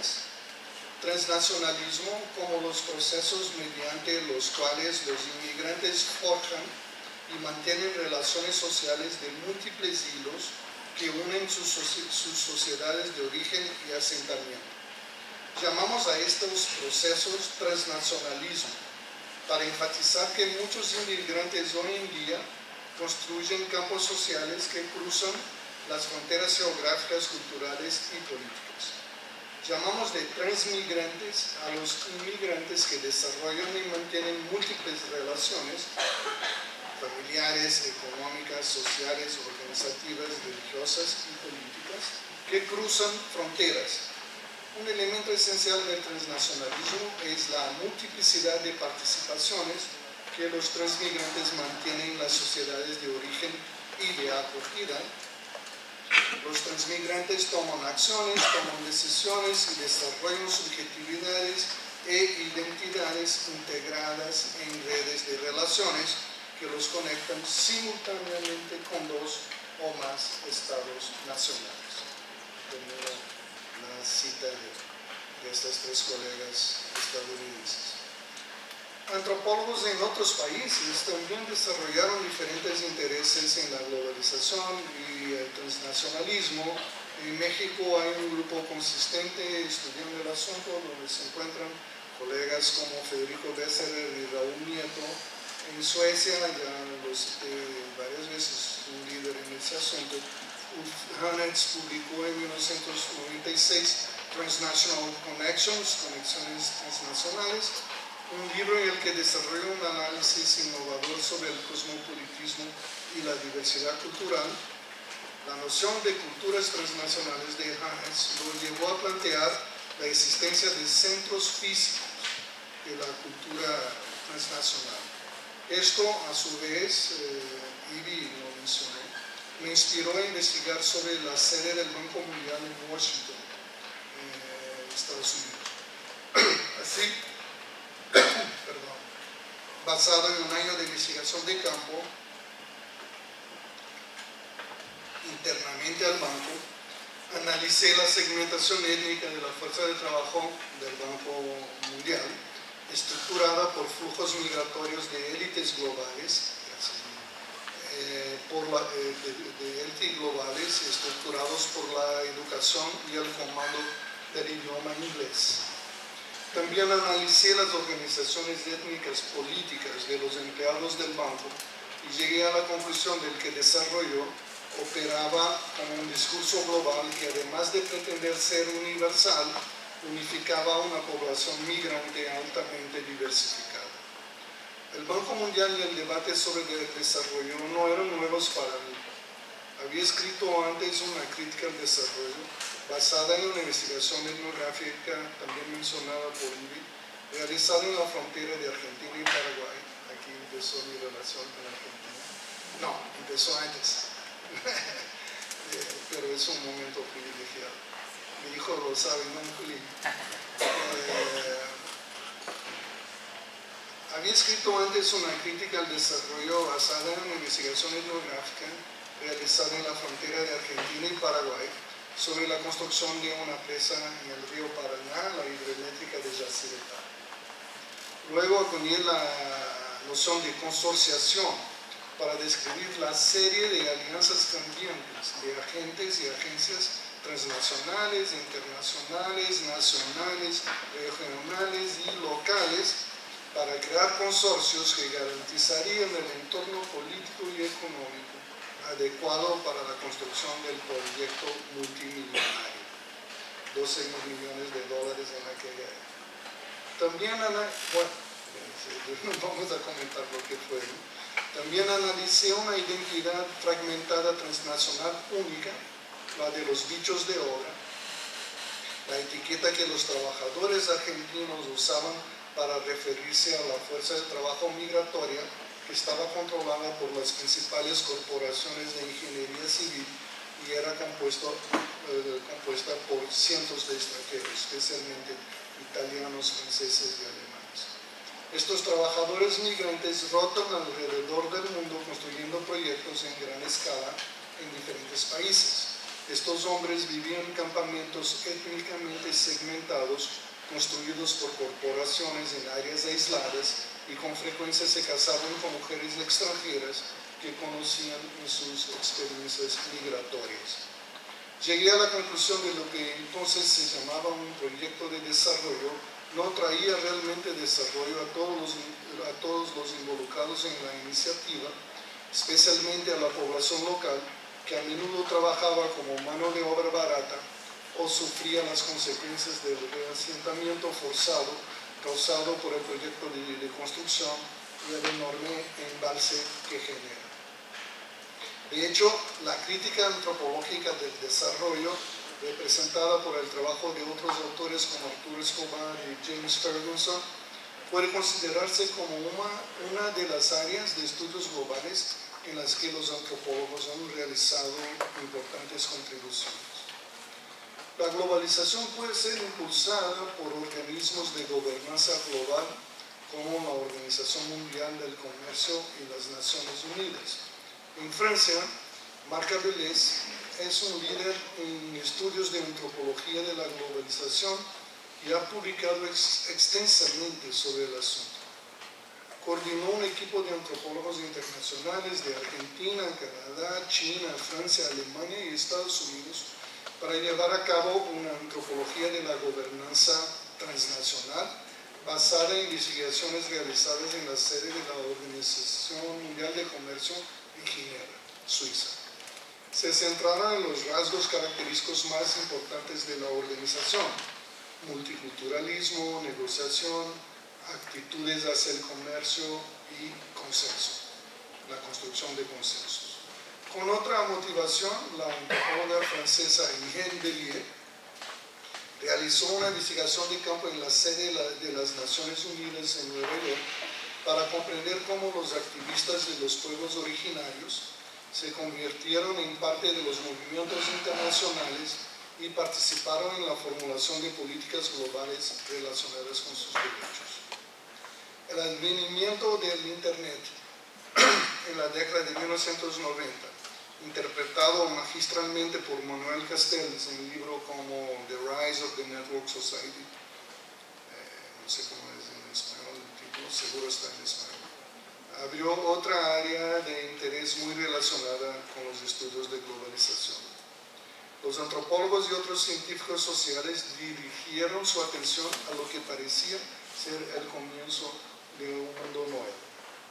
transnacionalismo como los procesos mediante los cuales los inmigrantes forjan y mantienen relaciones sociales de múltiples hilos que unen sus sociedades de origen y asentamiento. Llamamos a estos procesos transnacionalismo para enfatizar que muchos inmigrantes hoy en día construyen campos sociales que cruzan las fronteras geográficas, culturales y políticas. Llamamos de transmigrantes a los inmigrantes que desarrollan y mantienen múltiples relaciones familiares, económicas, sociales, organizativas, religiosas y políticas que cruzan fronteras. Un elemento esencial del transnacionalismo es la multiplicidad de participaciones que los transmigrantes mantienen en las sociedades de origen y de acogida. Los transmigrantes toman acciones, toman decisiones y desarrollan subjetividades e identidades integradas en redes de relaciones que los conectan simultáneamente con dos o más estados nacionales. Primero, la cita de estas tres colegas estadounidenses. Antropólogos en otros países también desarrollaron diferentes intereses en la globalización y el transnacionalismo. En México hay un grupo consistente estudiando el asunto, donde se encuentran colegas como Federico Besserer y Raúl Nieto. En Suecia, ya lo cité varias veces, un líder en ese asunto, Ulf Hanetz publicó en 1996 Transnational Connections, Conexiones Transnacionales, un libro en el que desarrolla un análisis innovador sobre el cosmopolitismo y la diversidad cultural. La noción de culturas transnacionales de Hanetz lo llevó a plantear la existencia de centros físicos de la cultura transnacional. Esto, a su vez, Ivy lo mencionó, me inspiró a investigar sobre la sede del Banco Mundial en Washington, Estados Unidos. Así, basado en un año de investigación de campo internamente al banco, analicé la segmentación étnica de la fuerza de trabajo del Banco Mundial, estructurada por flujos migratorios de élites globales, de élites globales estructurados por la educación y el comando del idioma inglés. También analicé las organizaciones étnicas políticas de los empleados del banco y llegué a la conclusión del que el desarrollo operaba como un discurso global que, además de pretender ser universal, unificaba a una población migrante altamente diversificada. El Banco Mundial y el debate sobre el desarrollo no eran nuevos para mí. Había escrito antes una crítica al desarrollo basada en una investigación etnográfica también mencionada por Ivy, realizada en la frontera de Argentina y Paraguay. Aquí empezó mi relación con Argentina. No, empezó antes. Pero es un momento privilegiado. Mi hijo lo sabe, ¿no, Juli? Había escrito antes una crítica al desarrollo basada en una investigación etnográfica realizada en la frontera de Argentina y Paraguay sobre la construcción de una presa en el río Paraná, la hidroeléctrica de Yacyretá. Luego acuñé la noción de consorciación para describir la serie de alianzas cambiantes de agentes y agencias transnacionales, internacionales, nacionales, regionales y locales para crear consorcios que garantizarían el entorno político y económico adecuado para la construcción del proyecto multimillonario, 12 millones de dólares en aquella época. También, vamos a comentar lo que fue, ¿no? También analicé una identidad fragmentada transnacional única, la de los bichos de obra, la etiqueta que los trabajadores argentinos usaban para referirse a la fuerza de trabajo migratoria que estaba controlada por las principales corporaciones de ingeniería civil y era compuesta por cientos de extranjeros, especialmente italianos, franceses y alemanes. Estos trabajadores migrantes rotan alrededor del mundo construyendo proyectos en gran escala en diferentes países. Estos hombres vivían en campamentos étnicamente segmentados, construidos por corporaciones en áreas aisladas y con frecuencia se casaban con mujeres extranjeras que conocían en sus experiencias migratorias. Llegué a la conclusión de lo que entonces se llamaba un proyecto de desarrollo no traía realmente desarrollo a todos los involucrados en la iniciativa, especialmente a la población local, que a menudo trabajaba como mano de obra barata o sufría las consecuencias del reasentamiento forzado causado por el proyecto de construcción y el enorme embalse que genera. De hecho, la crítica antropológica del desarrollo, representada por el trabajo de otros autores como Arturo Escobar y James Ferguson, puede considerarse como una de las áreas de estudios globales en las que los antropólogos han realizado importantes contribuciones. La globalización puede ser impulsada por organismos de gobernanza global como la Organización Mundial del Comercio y las Naciones Unidas. En Francia, Marc Abeles es un líder en estudios de antropología de la globalización y ha publicado extensamente sobre el asunto. Coordinó un equipo de antropólogos internacionales de Argentina, Canadá, China, Francia, Alemania y Estados Unidos para llevar a cabo una antropología de la gobernanza transnacional basada en investigaciones realizadas en la sede de la Organización Mundial de Comercio en Ginebra, Suiza. Se centraron en los rasgos característicos más importantes de la organización: multiculturalismo, negociación, actitudes hacia el comercio y consenso, la construcción de consensos. Con otra motivación, la antropóloga francesa Eugène Bellier realizó una investigación de campo en la sede de las Naciones Unidas en Nueva York para comprender cómo los activistas de los pueblos originarios se convirtieron en parte de los movimientos internacionales y participaron en la formulación de políticas globales relacionadas con sus derechos. El advenimiento del Internet en la década de 1990, interpretado magistralmente por Manuel Castells en un libro como The Rise of the Network Society, no sé cómo es en español el título, seguro está en español, abrió otra área de interés muy relacionada con los estudios de globalización. Los antropólogos y otros científicos sociales dirigieron su atención a lo que parecía ser el comienzo de un mundo nuevo.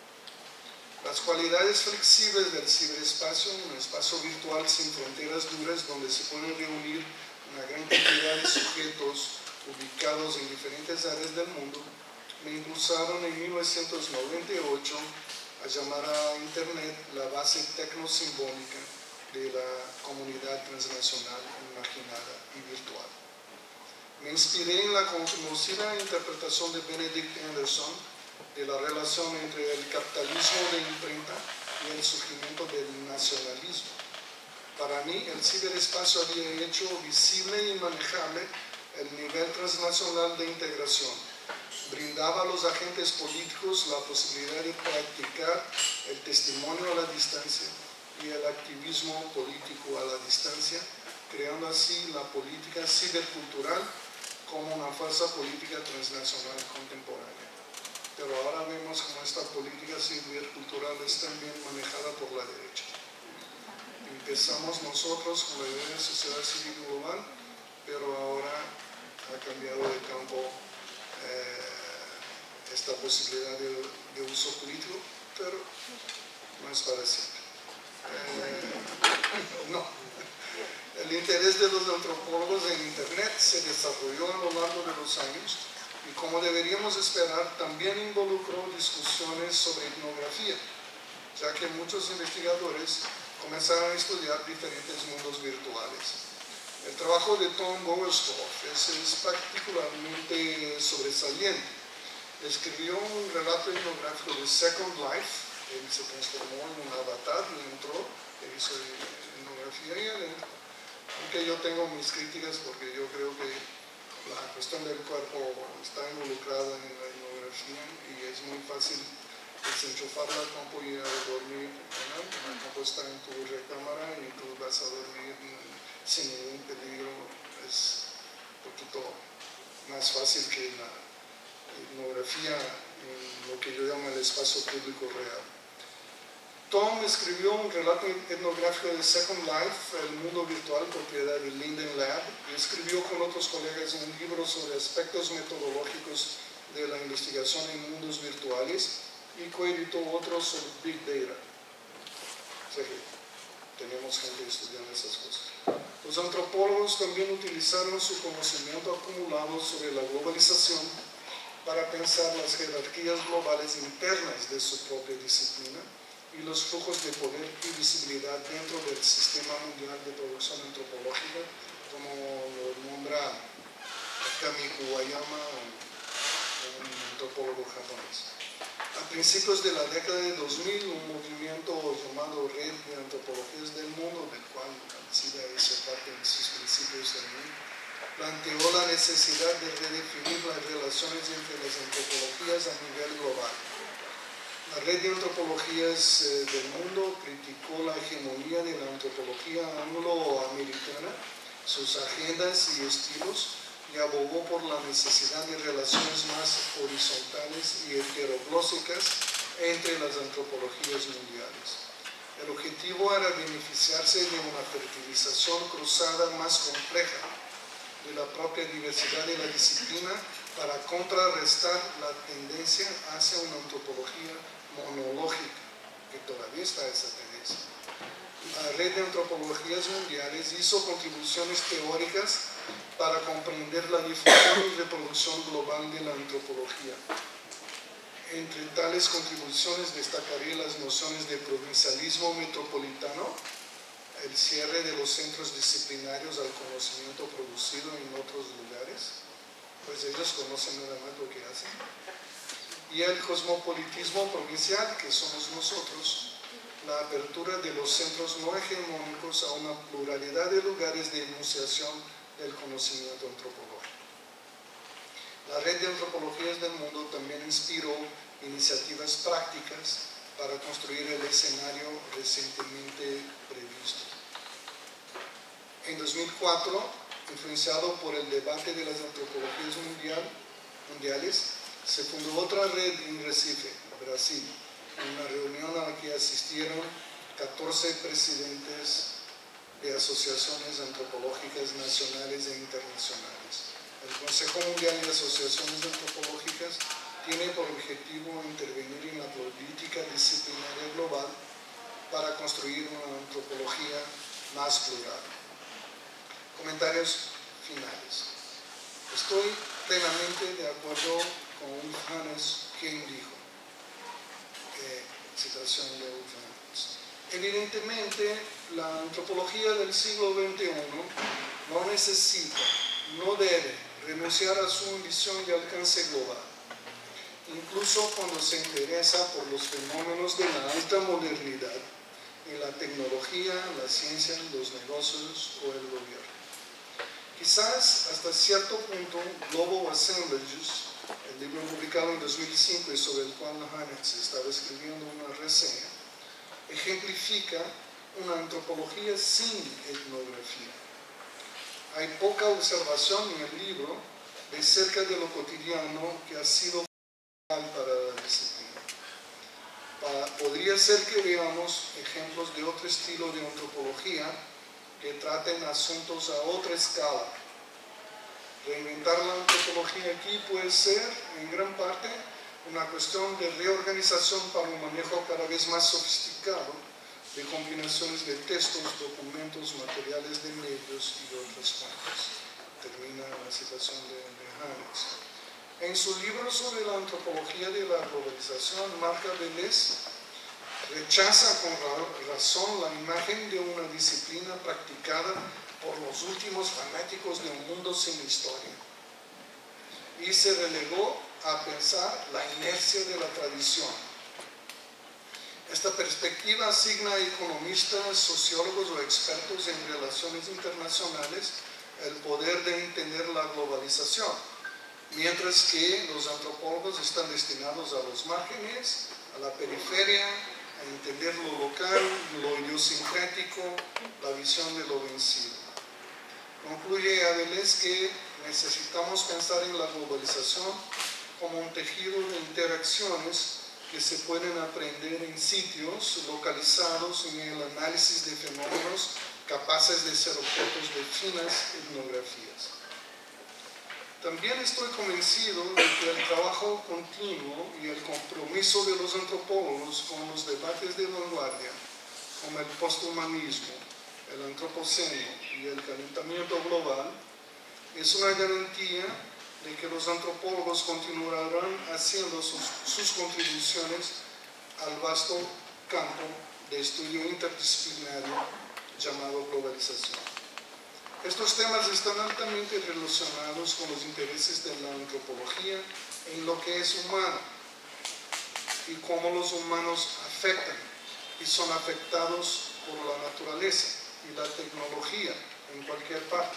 Las cualidades flexibles del ciberespacio, un espacio virtual sin fronteras duras donde se pueden reunir una gran cantidad de sujetos ubicados en diferentes áreas del mundo, me impulsaron en 1998 a llamar a Internet la base tecnosimbólica de la comunidad transnacional imaginada y virtual. Me inspiré en la conocida interpretación de Benedict Anderson de la relación entre el capitalismo de imprenta y el surgimiento del nacionalismo. Para mí, el ciberespacio había hecho visible y manejable el nivel transnacional de integración. Brindaba a los agentes políticos la posibilidad de practicar el testimonio a la distancia y el activismo político a la distancia, creando así la política cibercultural como una fuerza política transnacional contemporánea. Pero ahora vemos cómo esta política cibercultural es también manejada por la derecha. Empezamos nosotros con la idea de sociedad civil global, pero ahora ha cambiado de campo esta posibilidad de uso político, pero no es para siempre. No. El interés de los antropólogos en Internet se desarrolló a lo largo de los años y, como deberíamos esperar, también involucró discusiones sobre etnografía, ya que muchos investigadores comenzaron a estudiar diferentes mundos virtuales. El trabajo de Tom Bogersdorf es particularmente sobresaliente. Escribió un relato etnográfico de Second Life. Él se transformó en un avatar y entró, hizo etnografía y adentro. Aunque yo tengo mis críticas porque yo creo que la cuestión del cuerpo está involucrada en la etnografía y es muy fácil desenchufar la compu y ir a dormir, ¿no? La compu está en tu recámara y tú vas a dormir sin ningún peligro. Es un poquito más fácil que la etnografía en lo que yo llamo el espacio público real. Tom escribió un relato etnográfico de Second Life, el mundo virtual, propiedad de Linden Lab, y escribió con otros colegas un libro sobre aspectos metodológicos de la investigación en mundos virtuales y coeditó otros sobre Big Data. O sea que tenemos gente estudiando esas cosas. Los antropólogos también utilizaron su conocimiento acumulado sobre la globalización para pensar las jerarquías globales internas de su propia disciplina y los flujos de poder y visibilidad dentro del sistema mundial de producción antropológica, como lo nombra Kami Kuwayama, un antropólogo japonés. A principios de la década de 2000, un movimiento llamado Red de Antropologías del Mundo, del cual SIDA hizo parte en sus principios también, planteó la necesidad de redefinir las relaciones entre las antropologías a nivel global. La Red de Antropologías del Mundo criticó la hegemonía de la antropología angloamericana, sus agendas y estilos, y abogó por la necesidad de relaciones más horizontales y heteroglósicas entre las antropologías mundiales. El objetivo era beneficiarse de una fertilización cruzada más compleja de la propia diversidad de la disciplina para contrarrestar la tendencia hacia una antropología monológica, que todavía está esa tendencia. La Red de Antropologías Mundiales hizo contribuciones teóricas para comprender la difusión y reproducción global de la antropología. Entre tales contribuciones destacaría las nociones de provincialismo metropolitano, el cierre de los centros disciplinarios al conocimiento producido en otros lugares, pues ellos conocen nada más lo que hacen, y el cosmopolitismo provincial, que somos nosotros, la apertura de los centros no hegemónicos a una pluralidad de lugares de enunciación del conocimiento antropológico. La Red de Antropologías del Mundo también inspiró iniciativas prácticas para construir el escenario recientemente previsto. En 2004, influenciado por el debate de las antropologías mundiales, se fundó otra red en Recife, Brasil, en una reunión a la que asistieron 14 presidentes de asociaciones antropológicas nacionales e internacionales. El Consejo Mundial de Asociaciones Antropológicas tiene por objetivo intervenir en la política disciplinaria global para construir una antropología más plural. Comentarios finales. Estoy plenamente de acuerdo con Ulf Hannes, quien dijo, citación de Ulf Hannes: evidentemente, la antropología del siglo XXI no necesita, no debe renunciar a su ambición de alcance global, incluso cuando se interesa por los fenómenos de la alta modernidad en la tecnología, la ciencia, los negocios o el gobierno. Quizás hasta cierto punto, Global Assemblages, el libro publicado en 2005 y sobre el cual Hannes estaba escribiendo una reseña, ejemplifica una antropología sin etnografía. Hay poca observación en el libro de cerca de lo cotidiano que ha sido fundamental para la disciplina. Podría ser que veamos ejemplos de otro estilo de antropología que traten asuntos a otra escala. Reinventar la antropología aquí puede ser, en gran parte, una cuestión de reorganización para un manejo cada vez más sofisticado de combinaciones de textos, documentos, materiales de medios y otras fuentes. Termina la citación de Hannes. En su libro sobre la antropología de la globalización, Marca Vélez rechaza con razón la imagen de una disciplina practicada por los últimos fanáticos de un mundo sin historia y se relegó a pensar la inercia de la tradición. Esta perspectiva asigna a economistas, sociólogos o expertos en relaciones internacionales el poder de entender la globalización, mientras que los antropólogos están destinados a los márgenes, a la periferia, a entender lo local, lo idiosincrático, la visión de lo vencido. Concluye Avilés que necesitamos pensar en la globalización como un tejido de interacciones que se pueden aprender en sitios localizados en el análisis de fenómenos capaces de ser objetos de finas etnografías. También estoy convencido de que el trabajo continuo y el compromiso de los antropólogos con los debates de vanguardia, como el posthumanismo, el antropoceno y el calentamiento global, es una garantía de que los antropólogos continuarán haciendo sus contribuciones al vasto campo de estudio interdisciplinario llamado globalización. Estos temas están altamente relacionados con los intereses de la antropología en lo que es humano y cómo los humanos afectan y son afectados por la naturaleza y la tecnología en cualquier parte.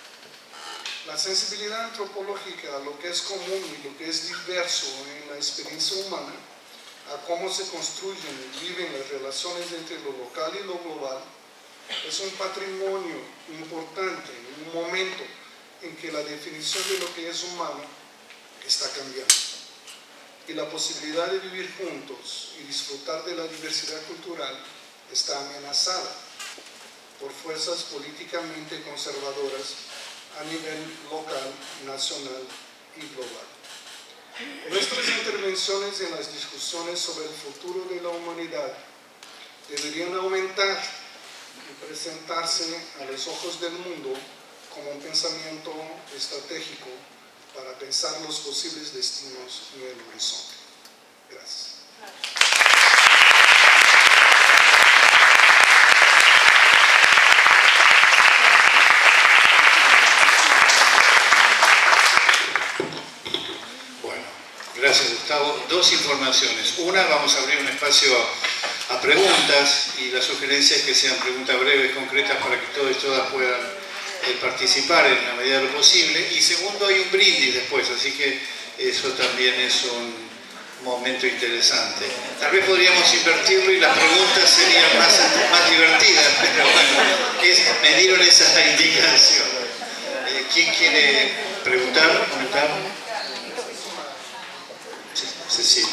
La sensibilidad antropológica a lo que es común y lo que es diverso en la experiencia humana, a cómo se construyen y viven las relaciones entre lo local y lo global, es un patrimonio importante en un momento en que la definición de lo que es humano está cambiando. Y la posibilidad de vivir juntos y disfrutar de la diversidad cultural está amenazada por fuerzas políticamente conservadoras a nivel local, nacional y global. Nuestras intervenciones en las discusiones sobre el futuro de la humanidad deberían aumentar y presentarse a los ojos del mundo como un pensamiento estratégico para pensar los posibles destinos en el horizonte. Gracias. Gracias, Gustavo. Dos informaciones. Una, vamos a abrir un espacio a preguntas y la sugerencia es que sean preguntas breves, concretas, para que todos y todas puedan participar en la medida de lo posible. Y segundo, hay un brindis después, así que eso también es un momento interesante. Tal vez podríamos invertirlo y las preguntas serían más divertidas, pero bueno, me dieron esa indicación. ¿Quién quiere preguntar, comentar? Cecilia.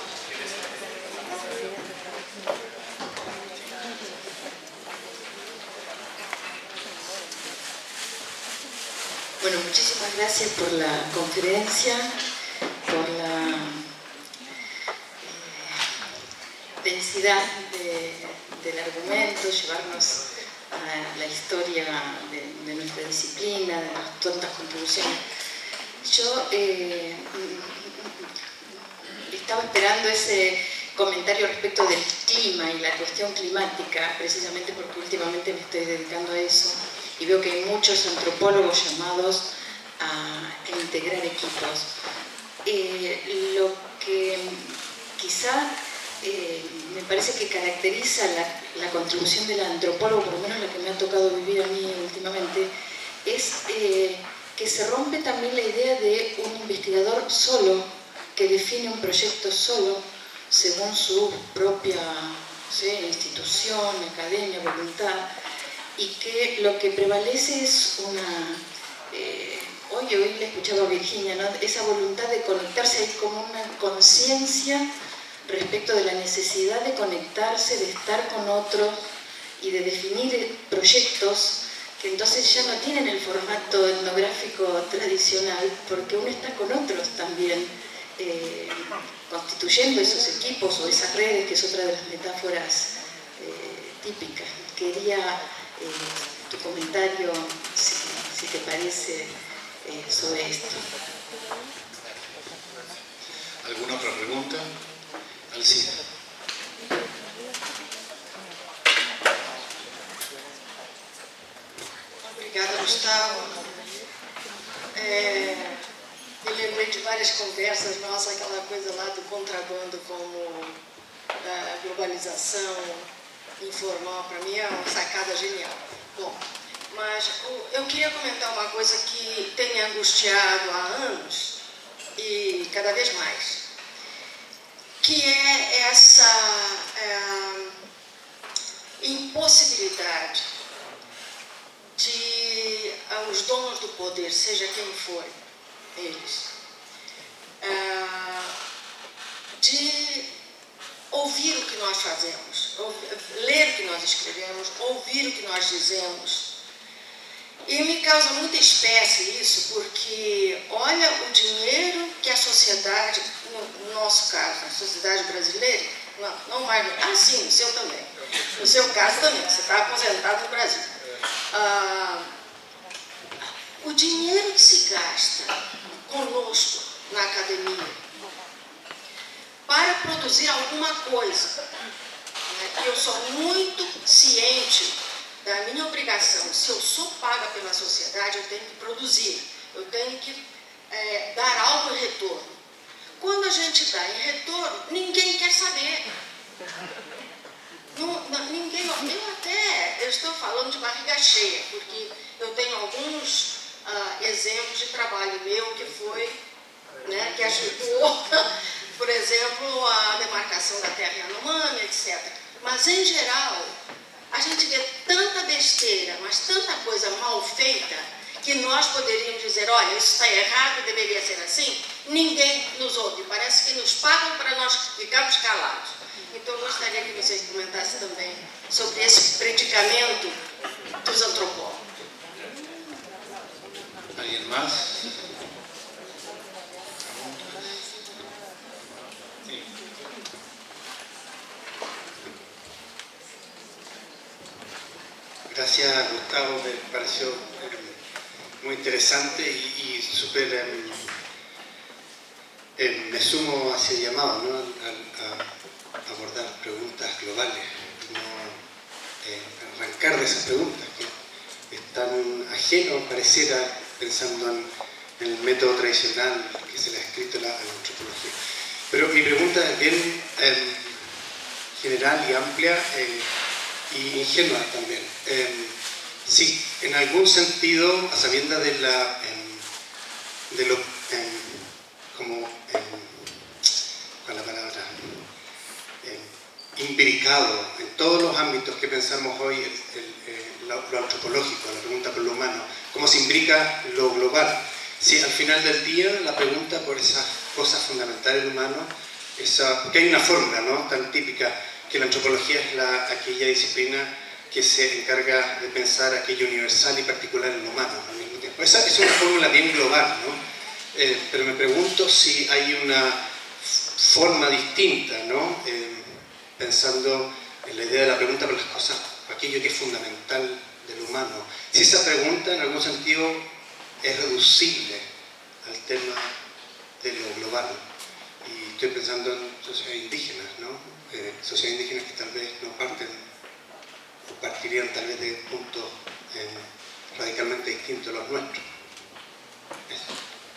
Bueno, muchísimas gracias por la conferencia, por la densidad del argumento, llevarnos a la historia de nuestra disciplina, de las tantas contribuciones. Yo estaba esperando ese comentario respecto del clima y la cuestión climática, precisamente porque últimamente me estoy dedicando a eso y veo que hay muchos antropólogos llamados a integrar equipos. Lo que quizá me parece que caracteriza la contribución del antropólogo, por lo menos la que me ha tocado vivir a mí últimamente, es que se rompe también la idea de un investigador solo, que define un proyecto solo según su propia institución, academia, voluntad, y que lo que prevalece es una... hoy le escuchaba a Virginia, ¿no? Esa voluntad de conectarse, hay como una conciencia respecto de la necesidad de conectarse, de estar con otros y de definir proyectos que entonces ya no tienen el formato etnográfico tradicional, porque uno está con otros también. constituyendo esos equipos o esas redes, que es otra de las metáforas típicas. Quería tu comentario, si te parece, sobre esto. ¿Alguna otra pregunta? Alcina. Obrigada, Gustavo. Me lembrei de várias conversas nossas, aquela coisa lá do contrabando como da globalização informal, para mim é uma sacada genial. Bom, mas eu queria comentar uma coisa que tem me angustiado há anos e cada vez mais, que é essa impossibilidade de os donos do poder, seja quem for eles, de ouvir o que nós fazemos, ler o que nós escrevemos, ouvir o que nós dizemos. E me causa muita espécie isso, porque olha o dinheiro que a sociedade, no nosso caso, a sociedade brasileira, não mais... Ah, sim, no seu também. No seu caso também, você está aposentado no Brasil. O dinheiro que se gasta conosco na academia para produzir alguma coisa, né? Eu sou muito ciente da minha obrigação. Se eu sou paga pela sociedade, eu tenho que produzir, eu tenho que dar algo em retorno. Quando a gente dá em retorno, ninguém quer saber. Ninguém, eu estou falando de barriga cheia, porque eu tenho alguns exemplos de trabalho meu que foi, né, que ajudou, por exemplo, a demarcação da terra Yanomami, etc. Mas, em geral, a gente vê tanta besteira, mas tanta coisa mal feita, que nós poderíamos dizer, olha, isso está errado, deveria ser assim. Ninguém nos ouve, parece que nos pagam para nós ficarmos calados. Então, eu gostaria que vocês comentassem também sobre esse predicamento dos antropólogos. ¿Alguien más? Sí. Gracias, Gustavo, me pareció muy interesante y súper... me sumo a ese llamado, ¿no? A abordar preguntas globales, no arrancar de esas preguntas que están ajenos, pareciera, pensando en el método tradicional que se le ha escrito a la antropología. Pero mi pregunta es bien general y amplia y ingenua también. Si en algún sentido, a sabiendas de lo con la palabra imbricado en todos los ámbitos que pensamos hoy, lo antropológico, la pregunta por lo humano, cómo se imbrica lo global. Si al final del día la pregunta por esas cosas fundamentales del humano, porque hay una fórmula, ¿no?, tan típica, que la antropología es aquella disciplina que se encarga de pensar aquello universal y particular en lo humano al mismo tiempo. Esa es una fórmula bien global, ¿no? Pero me pregunto si hay una forma distinta, ¿no? Pensando en la idea de la pregunta por las cosas, aquello que es fundamental del humano. Si esa pregunta en algún sentido es reducible al tema de lo global. Y estoy pensando en sociedades indígenas, ¿no? Sociedades indígenas que tal vez no parten o partirían tal vez de puntos radicalmente distintos a los nuestros. Eso.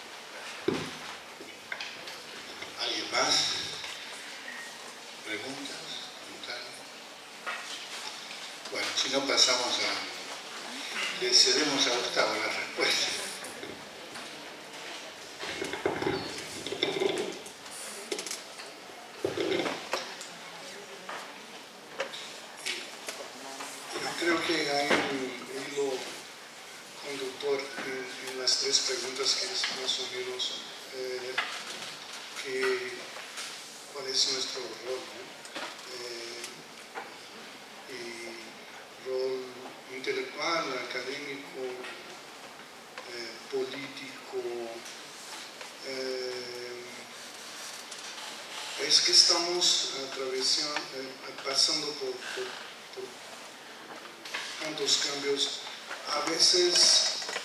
¿Alguien más? ¿Preguntas? ¿Comentarios? Bueno, si no pasamos le cedemos a Gustavo la respuesta. Creo que hay un hilo conductor en las tres preguntas que es más o menos cuál es nuestro rol, ¿no? Y rol intelectual, académico, político, es que estamos pasando por tantos cambios. A veces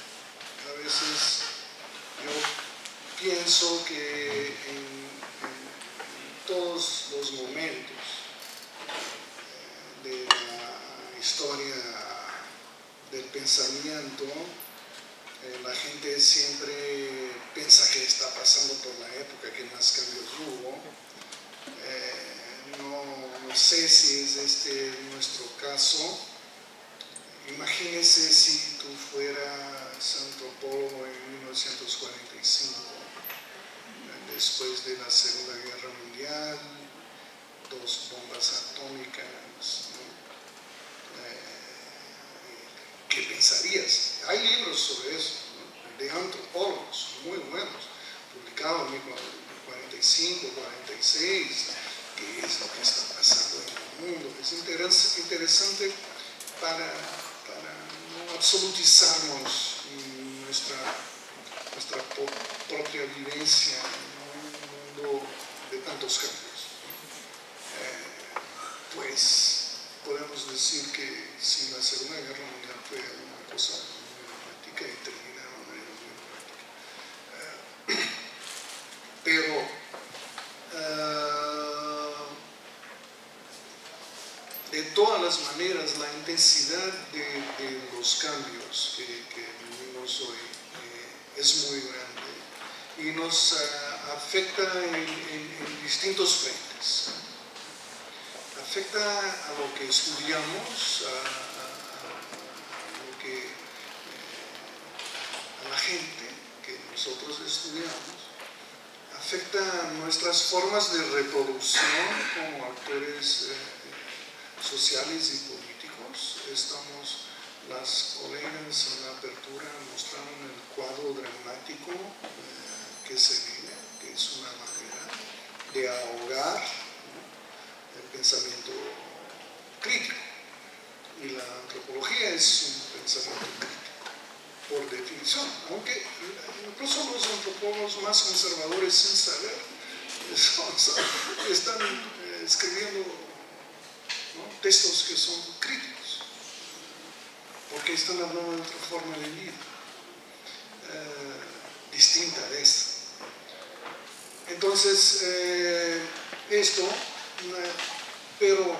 yo pienso que en todos los momentos de la historia del pensamiento, la gente siempre piensa que está pasando por la época que más cambios hubo. No sé si es este nuestro caso. Imagínese si tú fueras antropólogo en 1945, después de la Segunda Guerra Mundial, 2 bombas atómicas, ¿no? ¿Qué pensarías? Hay libros sobre eso, ¿no? De antropólogos muy buenos, publicados en 1945, 46, qué es lo que está pasando en el mundo. Es interesante para no absolutizarnos nuestra propia vivencia en un mundo de tantos cambios. Pues podemos decir que si la Segunda Guerra Mundial fue una cosa muy dramática y termina de una manera muy dramática. Pero de todas las maneras, la intensidad de los cambios que vivimos hoy es muy grande y nos afecta en distintos frentes. Afecta a lo que estudiamos, a la gente que nosotros estudiamos, afecta a nuestras formas de reproducción como actores sociales y políticos. Las colegas en la apertura mostraron el cuadro dramático que se vive, que es una manera de ahogar, ¿no?, el pensamiento crítico. Y la antropología es un pensamiento crítico, por definición, aunque incluso los antropólogos más conservadores, sin saber, están escribiendo, ¿no?, textos que son críticos, porque están hablando de otra forma de vida, distinta de esta. Entonces, pero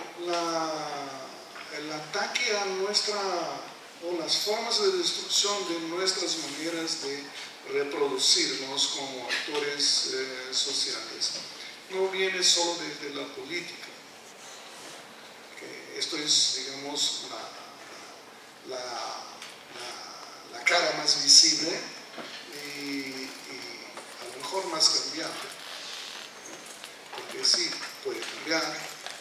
el ataque a o las formas de destrucción de nuestras maneras de reproducirnos como actores sociales no viene solo desde la política. Esto es, digamos, la cara más visible y a lo mejor más cambiante, porque sí, puede cambiar.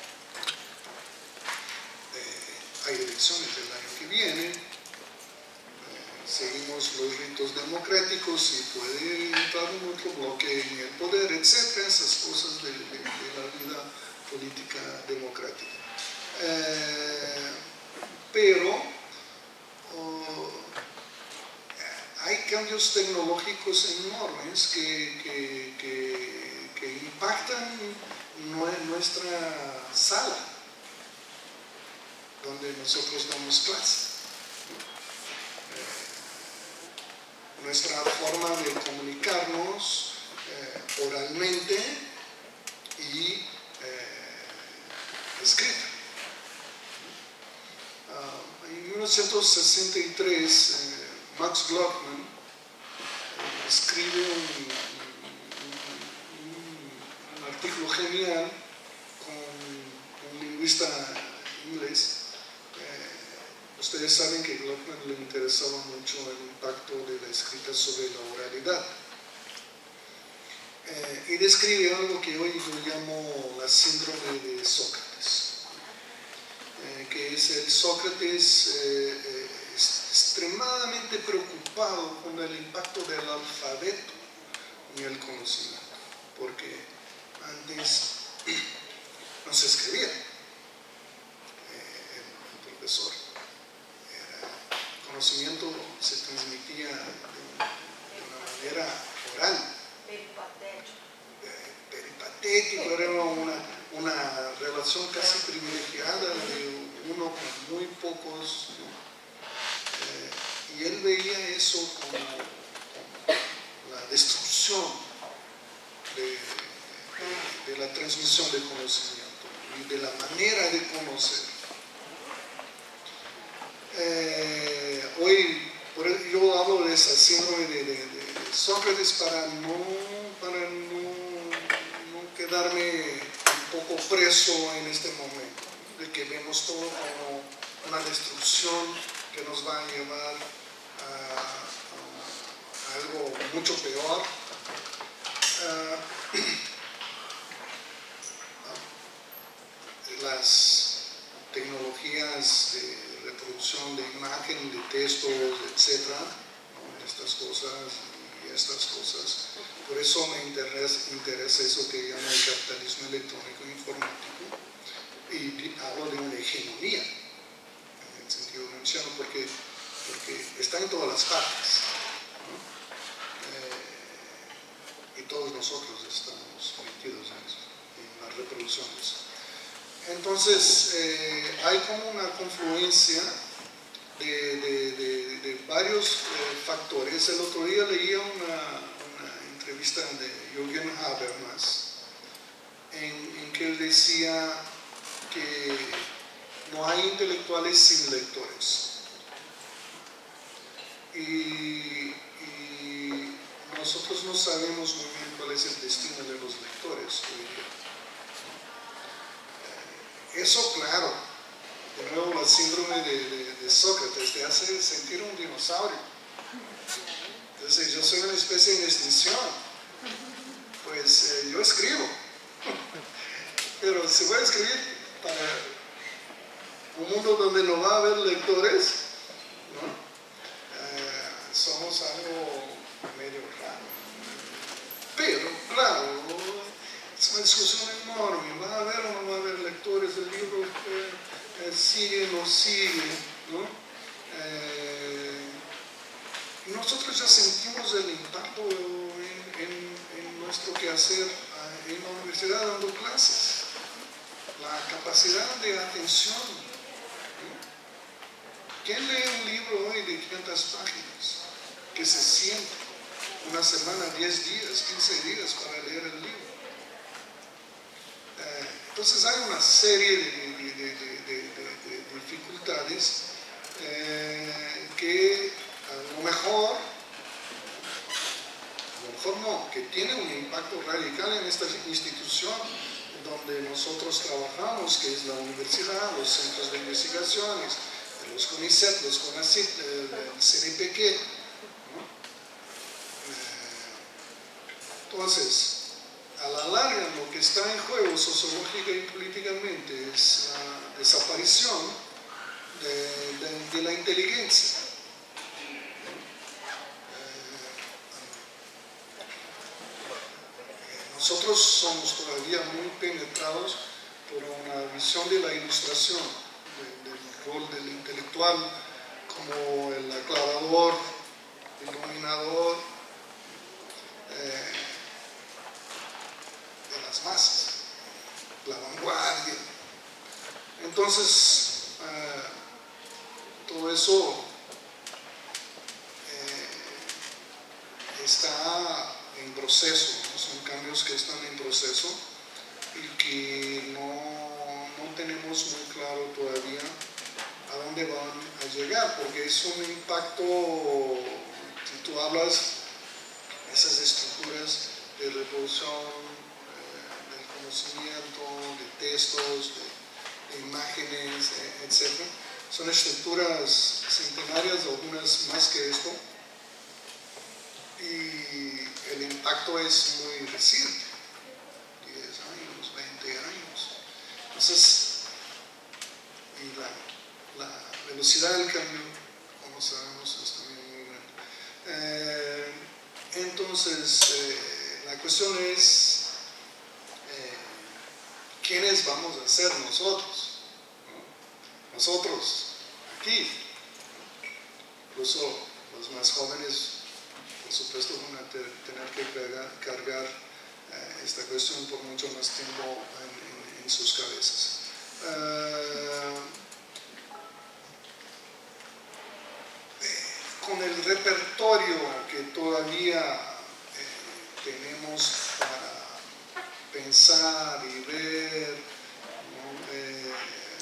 Hay elecciones el año que viene, seguimos los ritos democráticos y puede entrar un otro bloque en el poder, etc. Esas cosas de la vida política democrática. Pero hay cambios tecnológicos enormes que impactan nuestra sala donde nosotros damos clase. Nuestra forma de comunicarnos oralmente y escrita. En 1963, Max Glockman escribe un artículo genial con un lingüista inglés. Ustedes saben que Glockman le interesaba mucho el impacto de la escrita sobre la oralidad. Y describe algo que hoy yo llamo la síndrome de Sócrates. Que es el Sócrates extremadamente preocupado con el impacto del alfabeto en el conocimiento, porque antes no se escribía. El profesor, el conocimiento se transmitía de una manera oral, patético, era una relación casi privilegiada de uno con muy pocos, ¿no? Y él veía eso como la destrucción de la transmisión de conocimiento y de la manera de conocer. Hoy yo hablo de esa síndrome de Sócrates para no quedarme un poco preso en este momento, de que vemos todo como una destrucción que nos va a llevar a algo mucho peor. Las tecnologías de reproducción de imagen, de textos, etcétera, ¿no? Estas cosas y estas cosas. Por eso me interesa eso que llama el capitalismo electrónico informático, y hablo de una hegemonía en el sentido gramsciano porque está en todas las partes, ¿no? Y todos nosotros estamos metidos en eso, en las reproducciones. Entonces hay como una confluencia de varios factores. El otro día leía una entrevista de Jürgen Habermas en que él decía que no hay intelectuales sin lectores. Y nosotros no sabemos muy bien cuál es el destino de los lectores hoy día. Eso, claro, de nuevo la síndrome de Sócrates te hace sentir un dinosaurio. Entonces, yo soy una especie en extinción. Pues yo escribo. Pero si voy a escribir para un mundo donde no va a haber lectores, ¿no? Somos algo medio raro. Pero, claro, es una discusión enorme. ¿Va a haber o no va a haber lectores? El libro sigue o no sigue, ¿no? Nosotros ya sentimos el impacto en nuestro quehacer en la universidad dando clases. La capacidad de atención, ¿no? ¿Quién lee un libro hoy de 500 páginas? Que se sienta una semana, 10 días, 15 días para leer el libro. Entonces hay una serie de dificultades que a lo mejor no, que tiene un impacto radical en esta institución donde nosotros trabajamos, que es la universidad, los centros de investigaciones, los CONICET, los CONACYT, el CNPq, ¿no? Entonces, a la larga, lo que está en juego sociológica y políticamente es la desaparición de la inteligencia. Nosotros somos todavía muy penetrados por una visión de la ilustración, del rol del intelectual como el aclarador, iluminador de las masas, la vanguardia. Entonces, todo eso está en proceso, ¿no? Son cambios que están en proceso y que no tenemos muy claro todavía a dónde van a llegar, porque es un impacto, si tú hablas de esas estructuras de reproducción del conocimiento, de textos, de imágenes, etc. Son estructuras centenarias, algunas más que esto, y el impacto es muy reciente, 10 años, 20 años. Entonces, y la velocidad del cambio, como sabemos, es también muy grande. Entonces, la cuestión es, ¿quiénes vamos a ser nosotros? ¿No? Nosotros, aquí, incluso los más jóvenes, por supuesto, van a tener que cargar esta cuestión por mucho más tiempo en sus cabezas. Con el repertorio que todavía tenemos para pensar y ver, ¿no?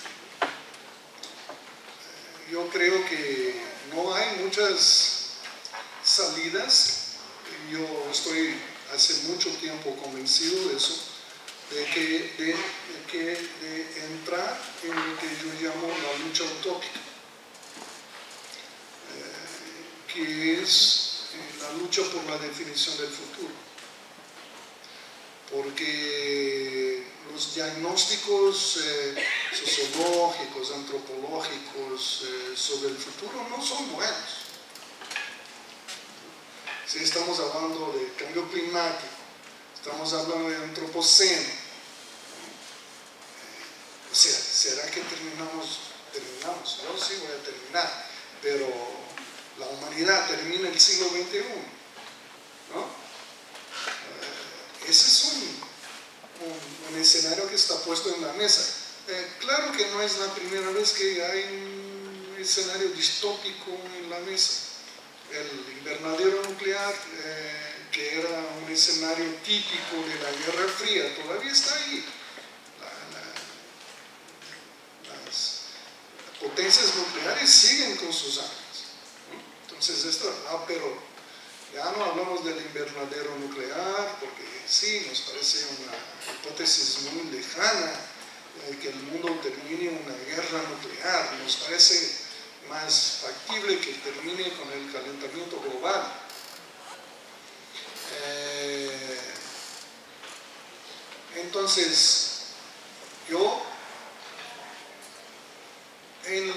Yo creo que no hay muchas salidas. Yo estoy hace mucho tiempo convencido de eso, de entrar en lo que yo llamo la lucha utópica, que es la lucha por la definición del futuro. Porque los diagnósticos sociológicos, antropológicos sobre el futuro no son buenos. Si estamos hablando de cambio climático, estamos hablando de antropoceno, o sea, ¿será que terminamos? Yo sí voy a terminar, pero la humanidad termina el siglo XXI, ¿no? Ese es un escenario que está puesto en la mesa. Claro que no es la primera vez que hay un escenario distópico en la mesa. El invernadero nuclear, que era un escenario típico de la Guerra Fría, todavía está ahí. Las potencias nucleares siguen con sus armas, ¿no? Entonces, pero ya no hablamos del invernadero nuclear, porque sí, nos parece una hipótesis muy lejana que el mundo termine una guerra nuclear. Nos parece más factible que termine con el calentamiento global. Entonces, yo en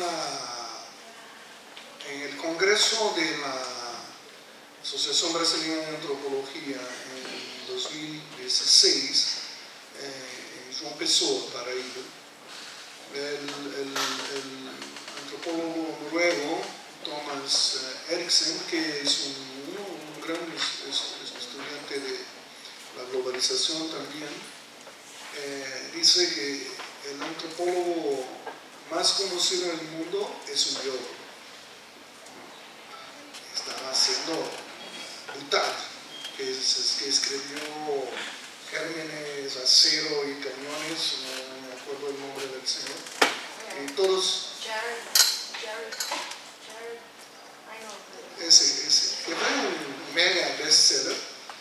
el Congreso de la Asociación Brasileña de Antropología en 2016, en João Pessoa, Paraíba, el antropólogo noruego Thomas Eriksen, que es un gran estudiante de la globalización también, dice que el antropólogo más conocido en el mundo es un biólogo. Estaba haciendo Butat, que escribió Gérmenes, Acero y Cañones, no me acuerdo el nombre del señor, y todos... Ese, que fue un mega bestseller,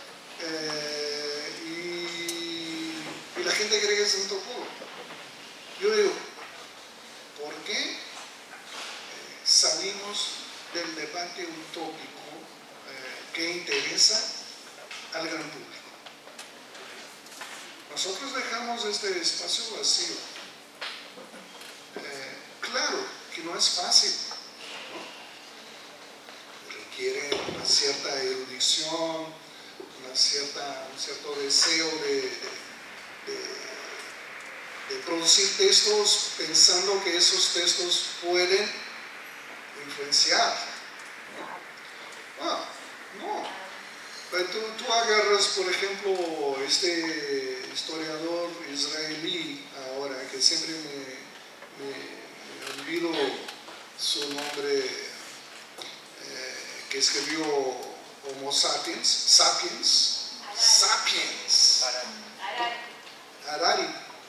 y la gente cree que es antropólogo. Yo digo, ¿por qué salimos del debate utópico que interesa al gran público? Nosotros dejamos este espacio vacío. Claro que no es fácil, ¿no? Requiere una cierta erudición, un cierto deseo de producir textos pensando que esos textos pueden influenciar, ¿no? No. Tú agarras, por ejemplo, este historiador israelí ahora, que siempre me olvido su nombre, que escribió Homo Sapiens, Harari,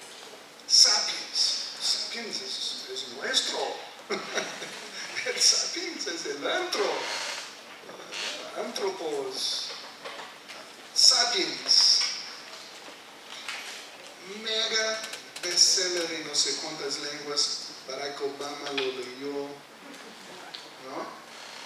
Sapiens es nuestro, el Sapiens es el Antropos, Sapiens, mega bestseller en no sé cuántas lenguas. Barack Obama lo leyó, ¿no?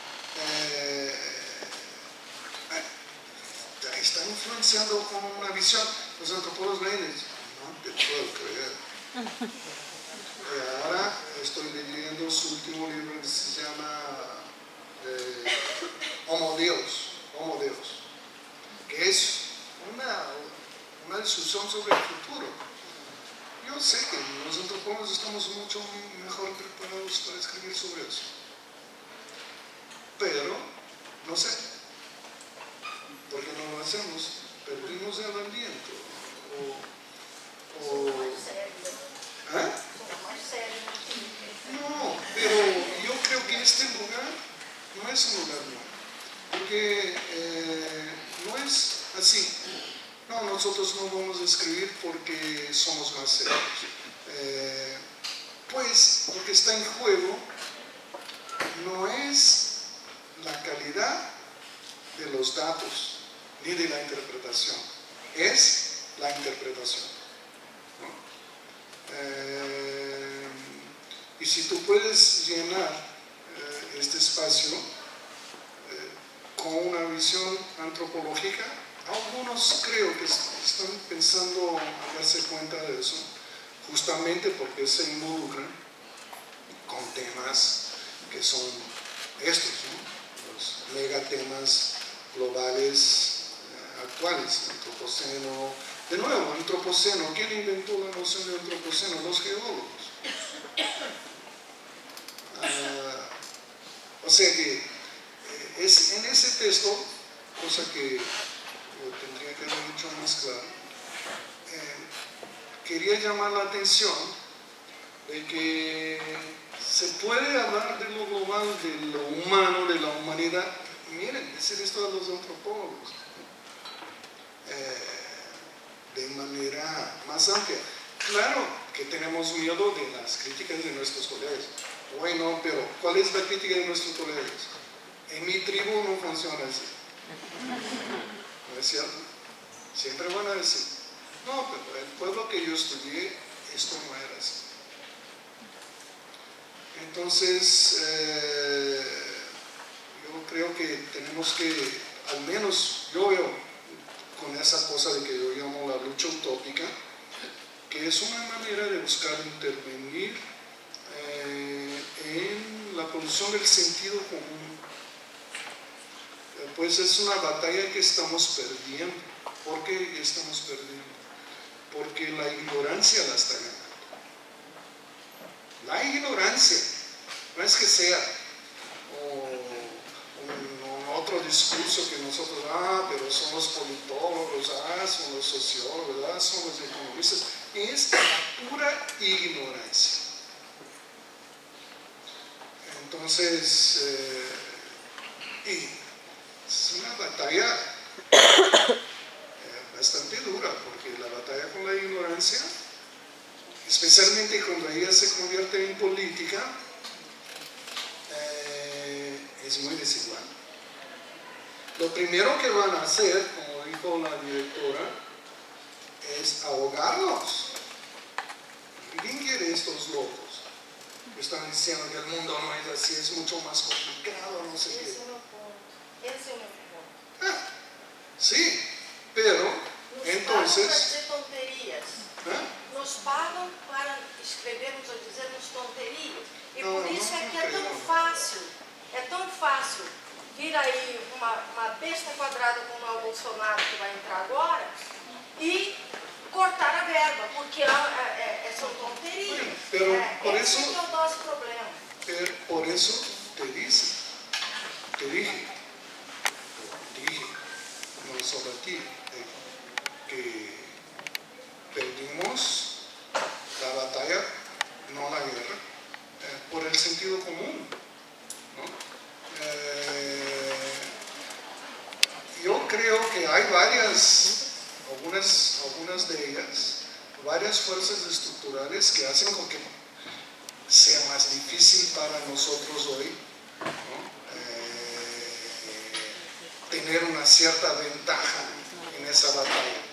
Está influenciando con una visión. Los antropólogos leen, no te puedo creer. Ahora estoy leyendo su último libro que se llama Homo Deus, que es una discusión sobre el futuro. Yo sé que los antropólogos estamos mucho mejor preparados para escribir sobre eso, pero no sé por qué no lo hacemos. Perdimos tomamos el aliento. ¿Ah? No, pero yo creo que este lugar no es un lugar nuevo, porque no es así. No, nosotros no vamos a escribir porque somos más serios. Pues lo que está en juego no es la calidad de los datos ni de la interpretación, es la interpretación, ¿no? Y si tú puedes llenar este espacio con una visión antropológica, algunos creo que están pensando a darse cuenta de eso, justamente porque se involucran con temas que son estos, ¿no? Los megatemas globales actuales, antropoceno. De nuevo, antropoceno, ¿quién inventó la noción de antropoceno? Los geólogos. O sea que es en ese texto, cosa que yo tendría que haber dicho más claro, quería llamar la atención de que se puede hablar de lo global, de lo humano, de la humanidad. Miren, decir esto a los antropólogos de manera más amplia. Claro que tenemos miedo de las críticas de nuestros colegas. Bueno, pero ¿cuál es la crítica de nuestros colegas? En mi tribu no funciona así. ¿No es cierto? Siempre van a decir, no, pero el pueblo que yo estudié, esto no era así. Entonces, yo creo que tenemos que, al menos yo veo con esa cosa de que yo llamo la lucha utópica, que es una manera de buscar intervenir en la producción del sentido común. Pues es una batalla que estamos perdiendo. ¿Por qué estamos perdiendo? Porque la ignorancia la está ganando. La ignorancia, no es que sea otro discurso que nosotros, pero son los politólogos, son los sociólogos, son los economistas, es la pura ignorancia. Entonces, es una batalla bastante dura, porque la batalla con la ignorancia, especialmente cuando ella se convierte en política, es muy desigual. Lo primero que van a hacer, como dijo la directora, es ahogarnos. ¿Quién quiere estos locos? Están diciendo que el mundo no es así, es mucho más complicado, no sé qué. Sí, pero entonces... Nos pagam para dizer tonterias. Nos pagam para escrevermos ou dizermos tonterias. E por isso é que é tão fácil vir aí uma besta quadrada como é o Bolsonaro, que vai entrar agora, e cortar a verba, porque são tonterias. Esse é o nosso problema. Por eso te dije, no solo a ti, que perdimos la batalla, no la guerra, por el sentido común, ¿no? Yo creo que hay algunas de ellas, varias fuerzas estructurales que hacen con que sea más difícil para nosotros hoy, ¿no? Tener una cierta ventaja en esa batalla.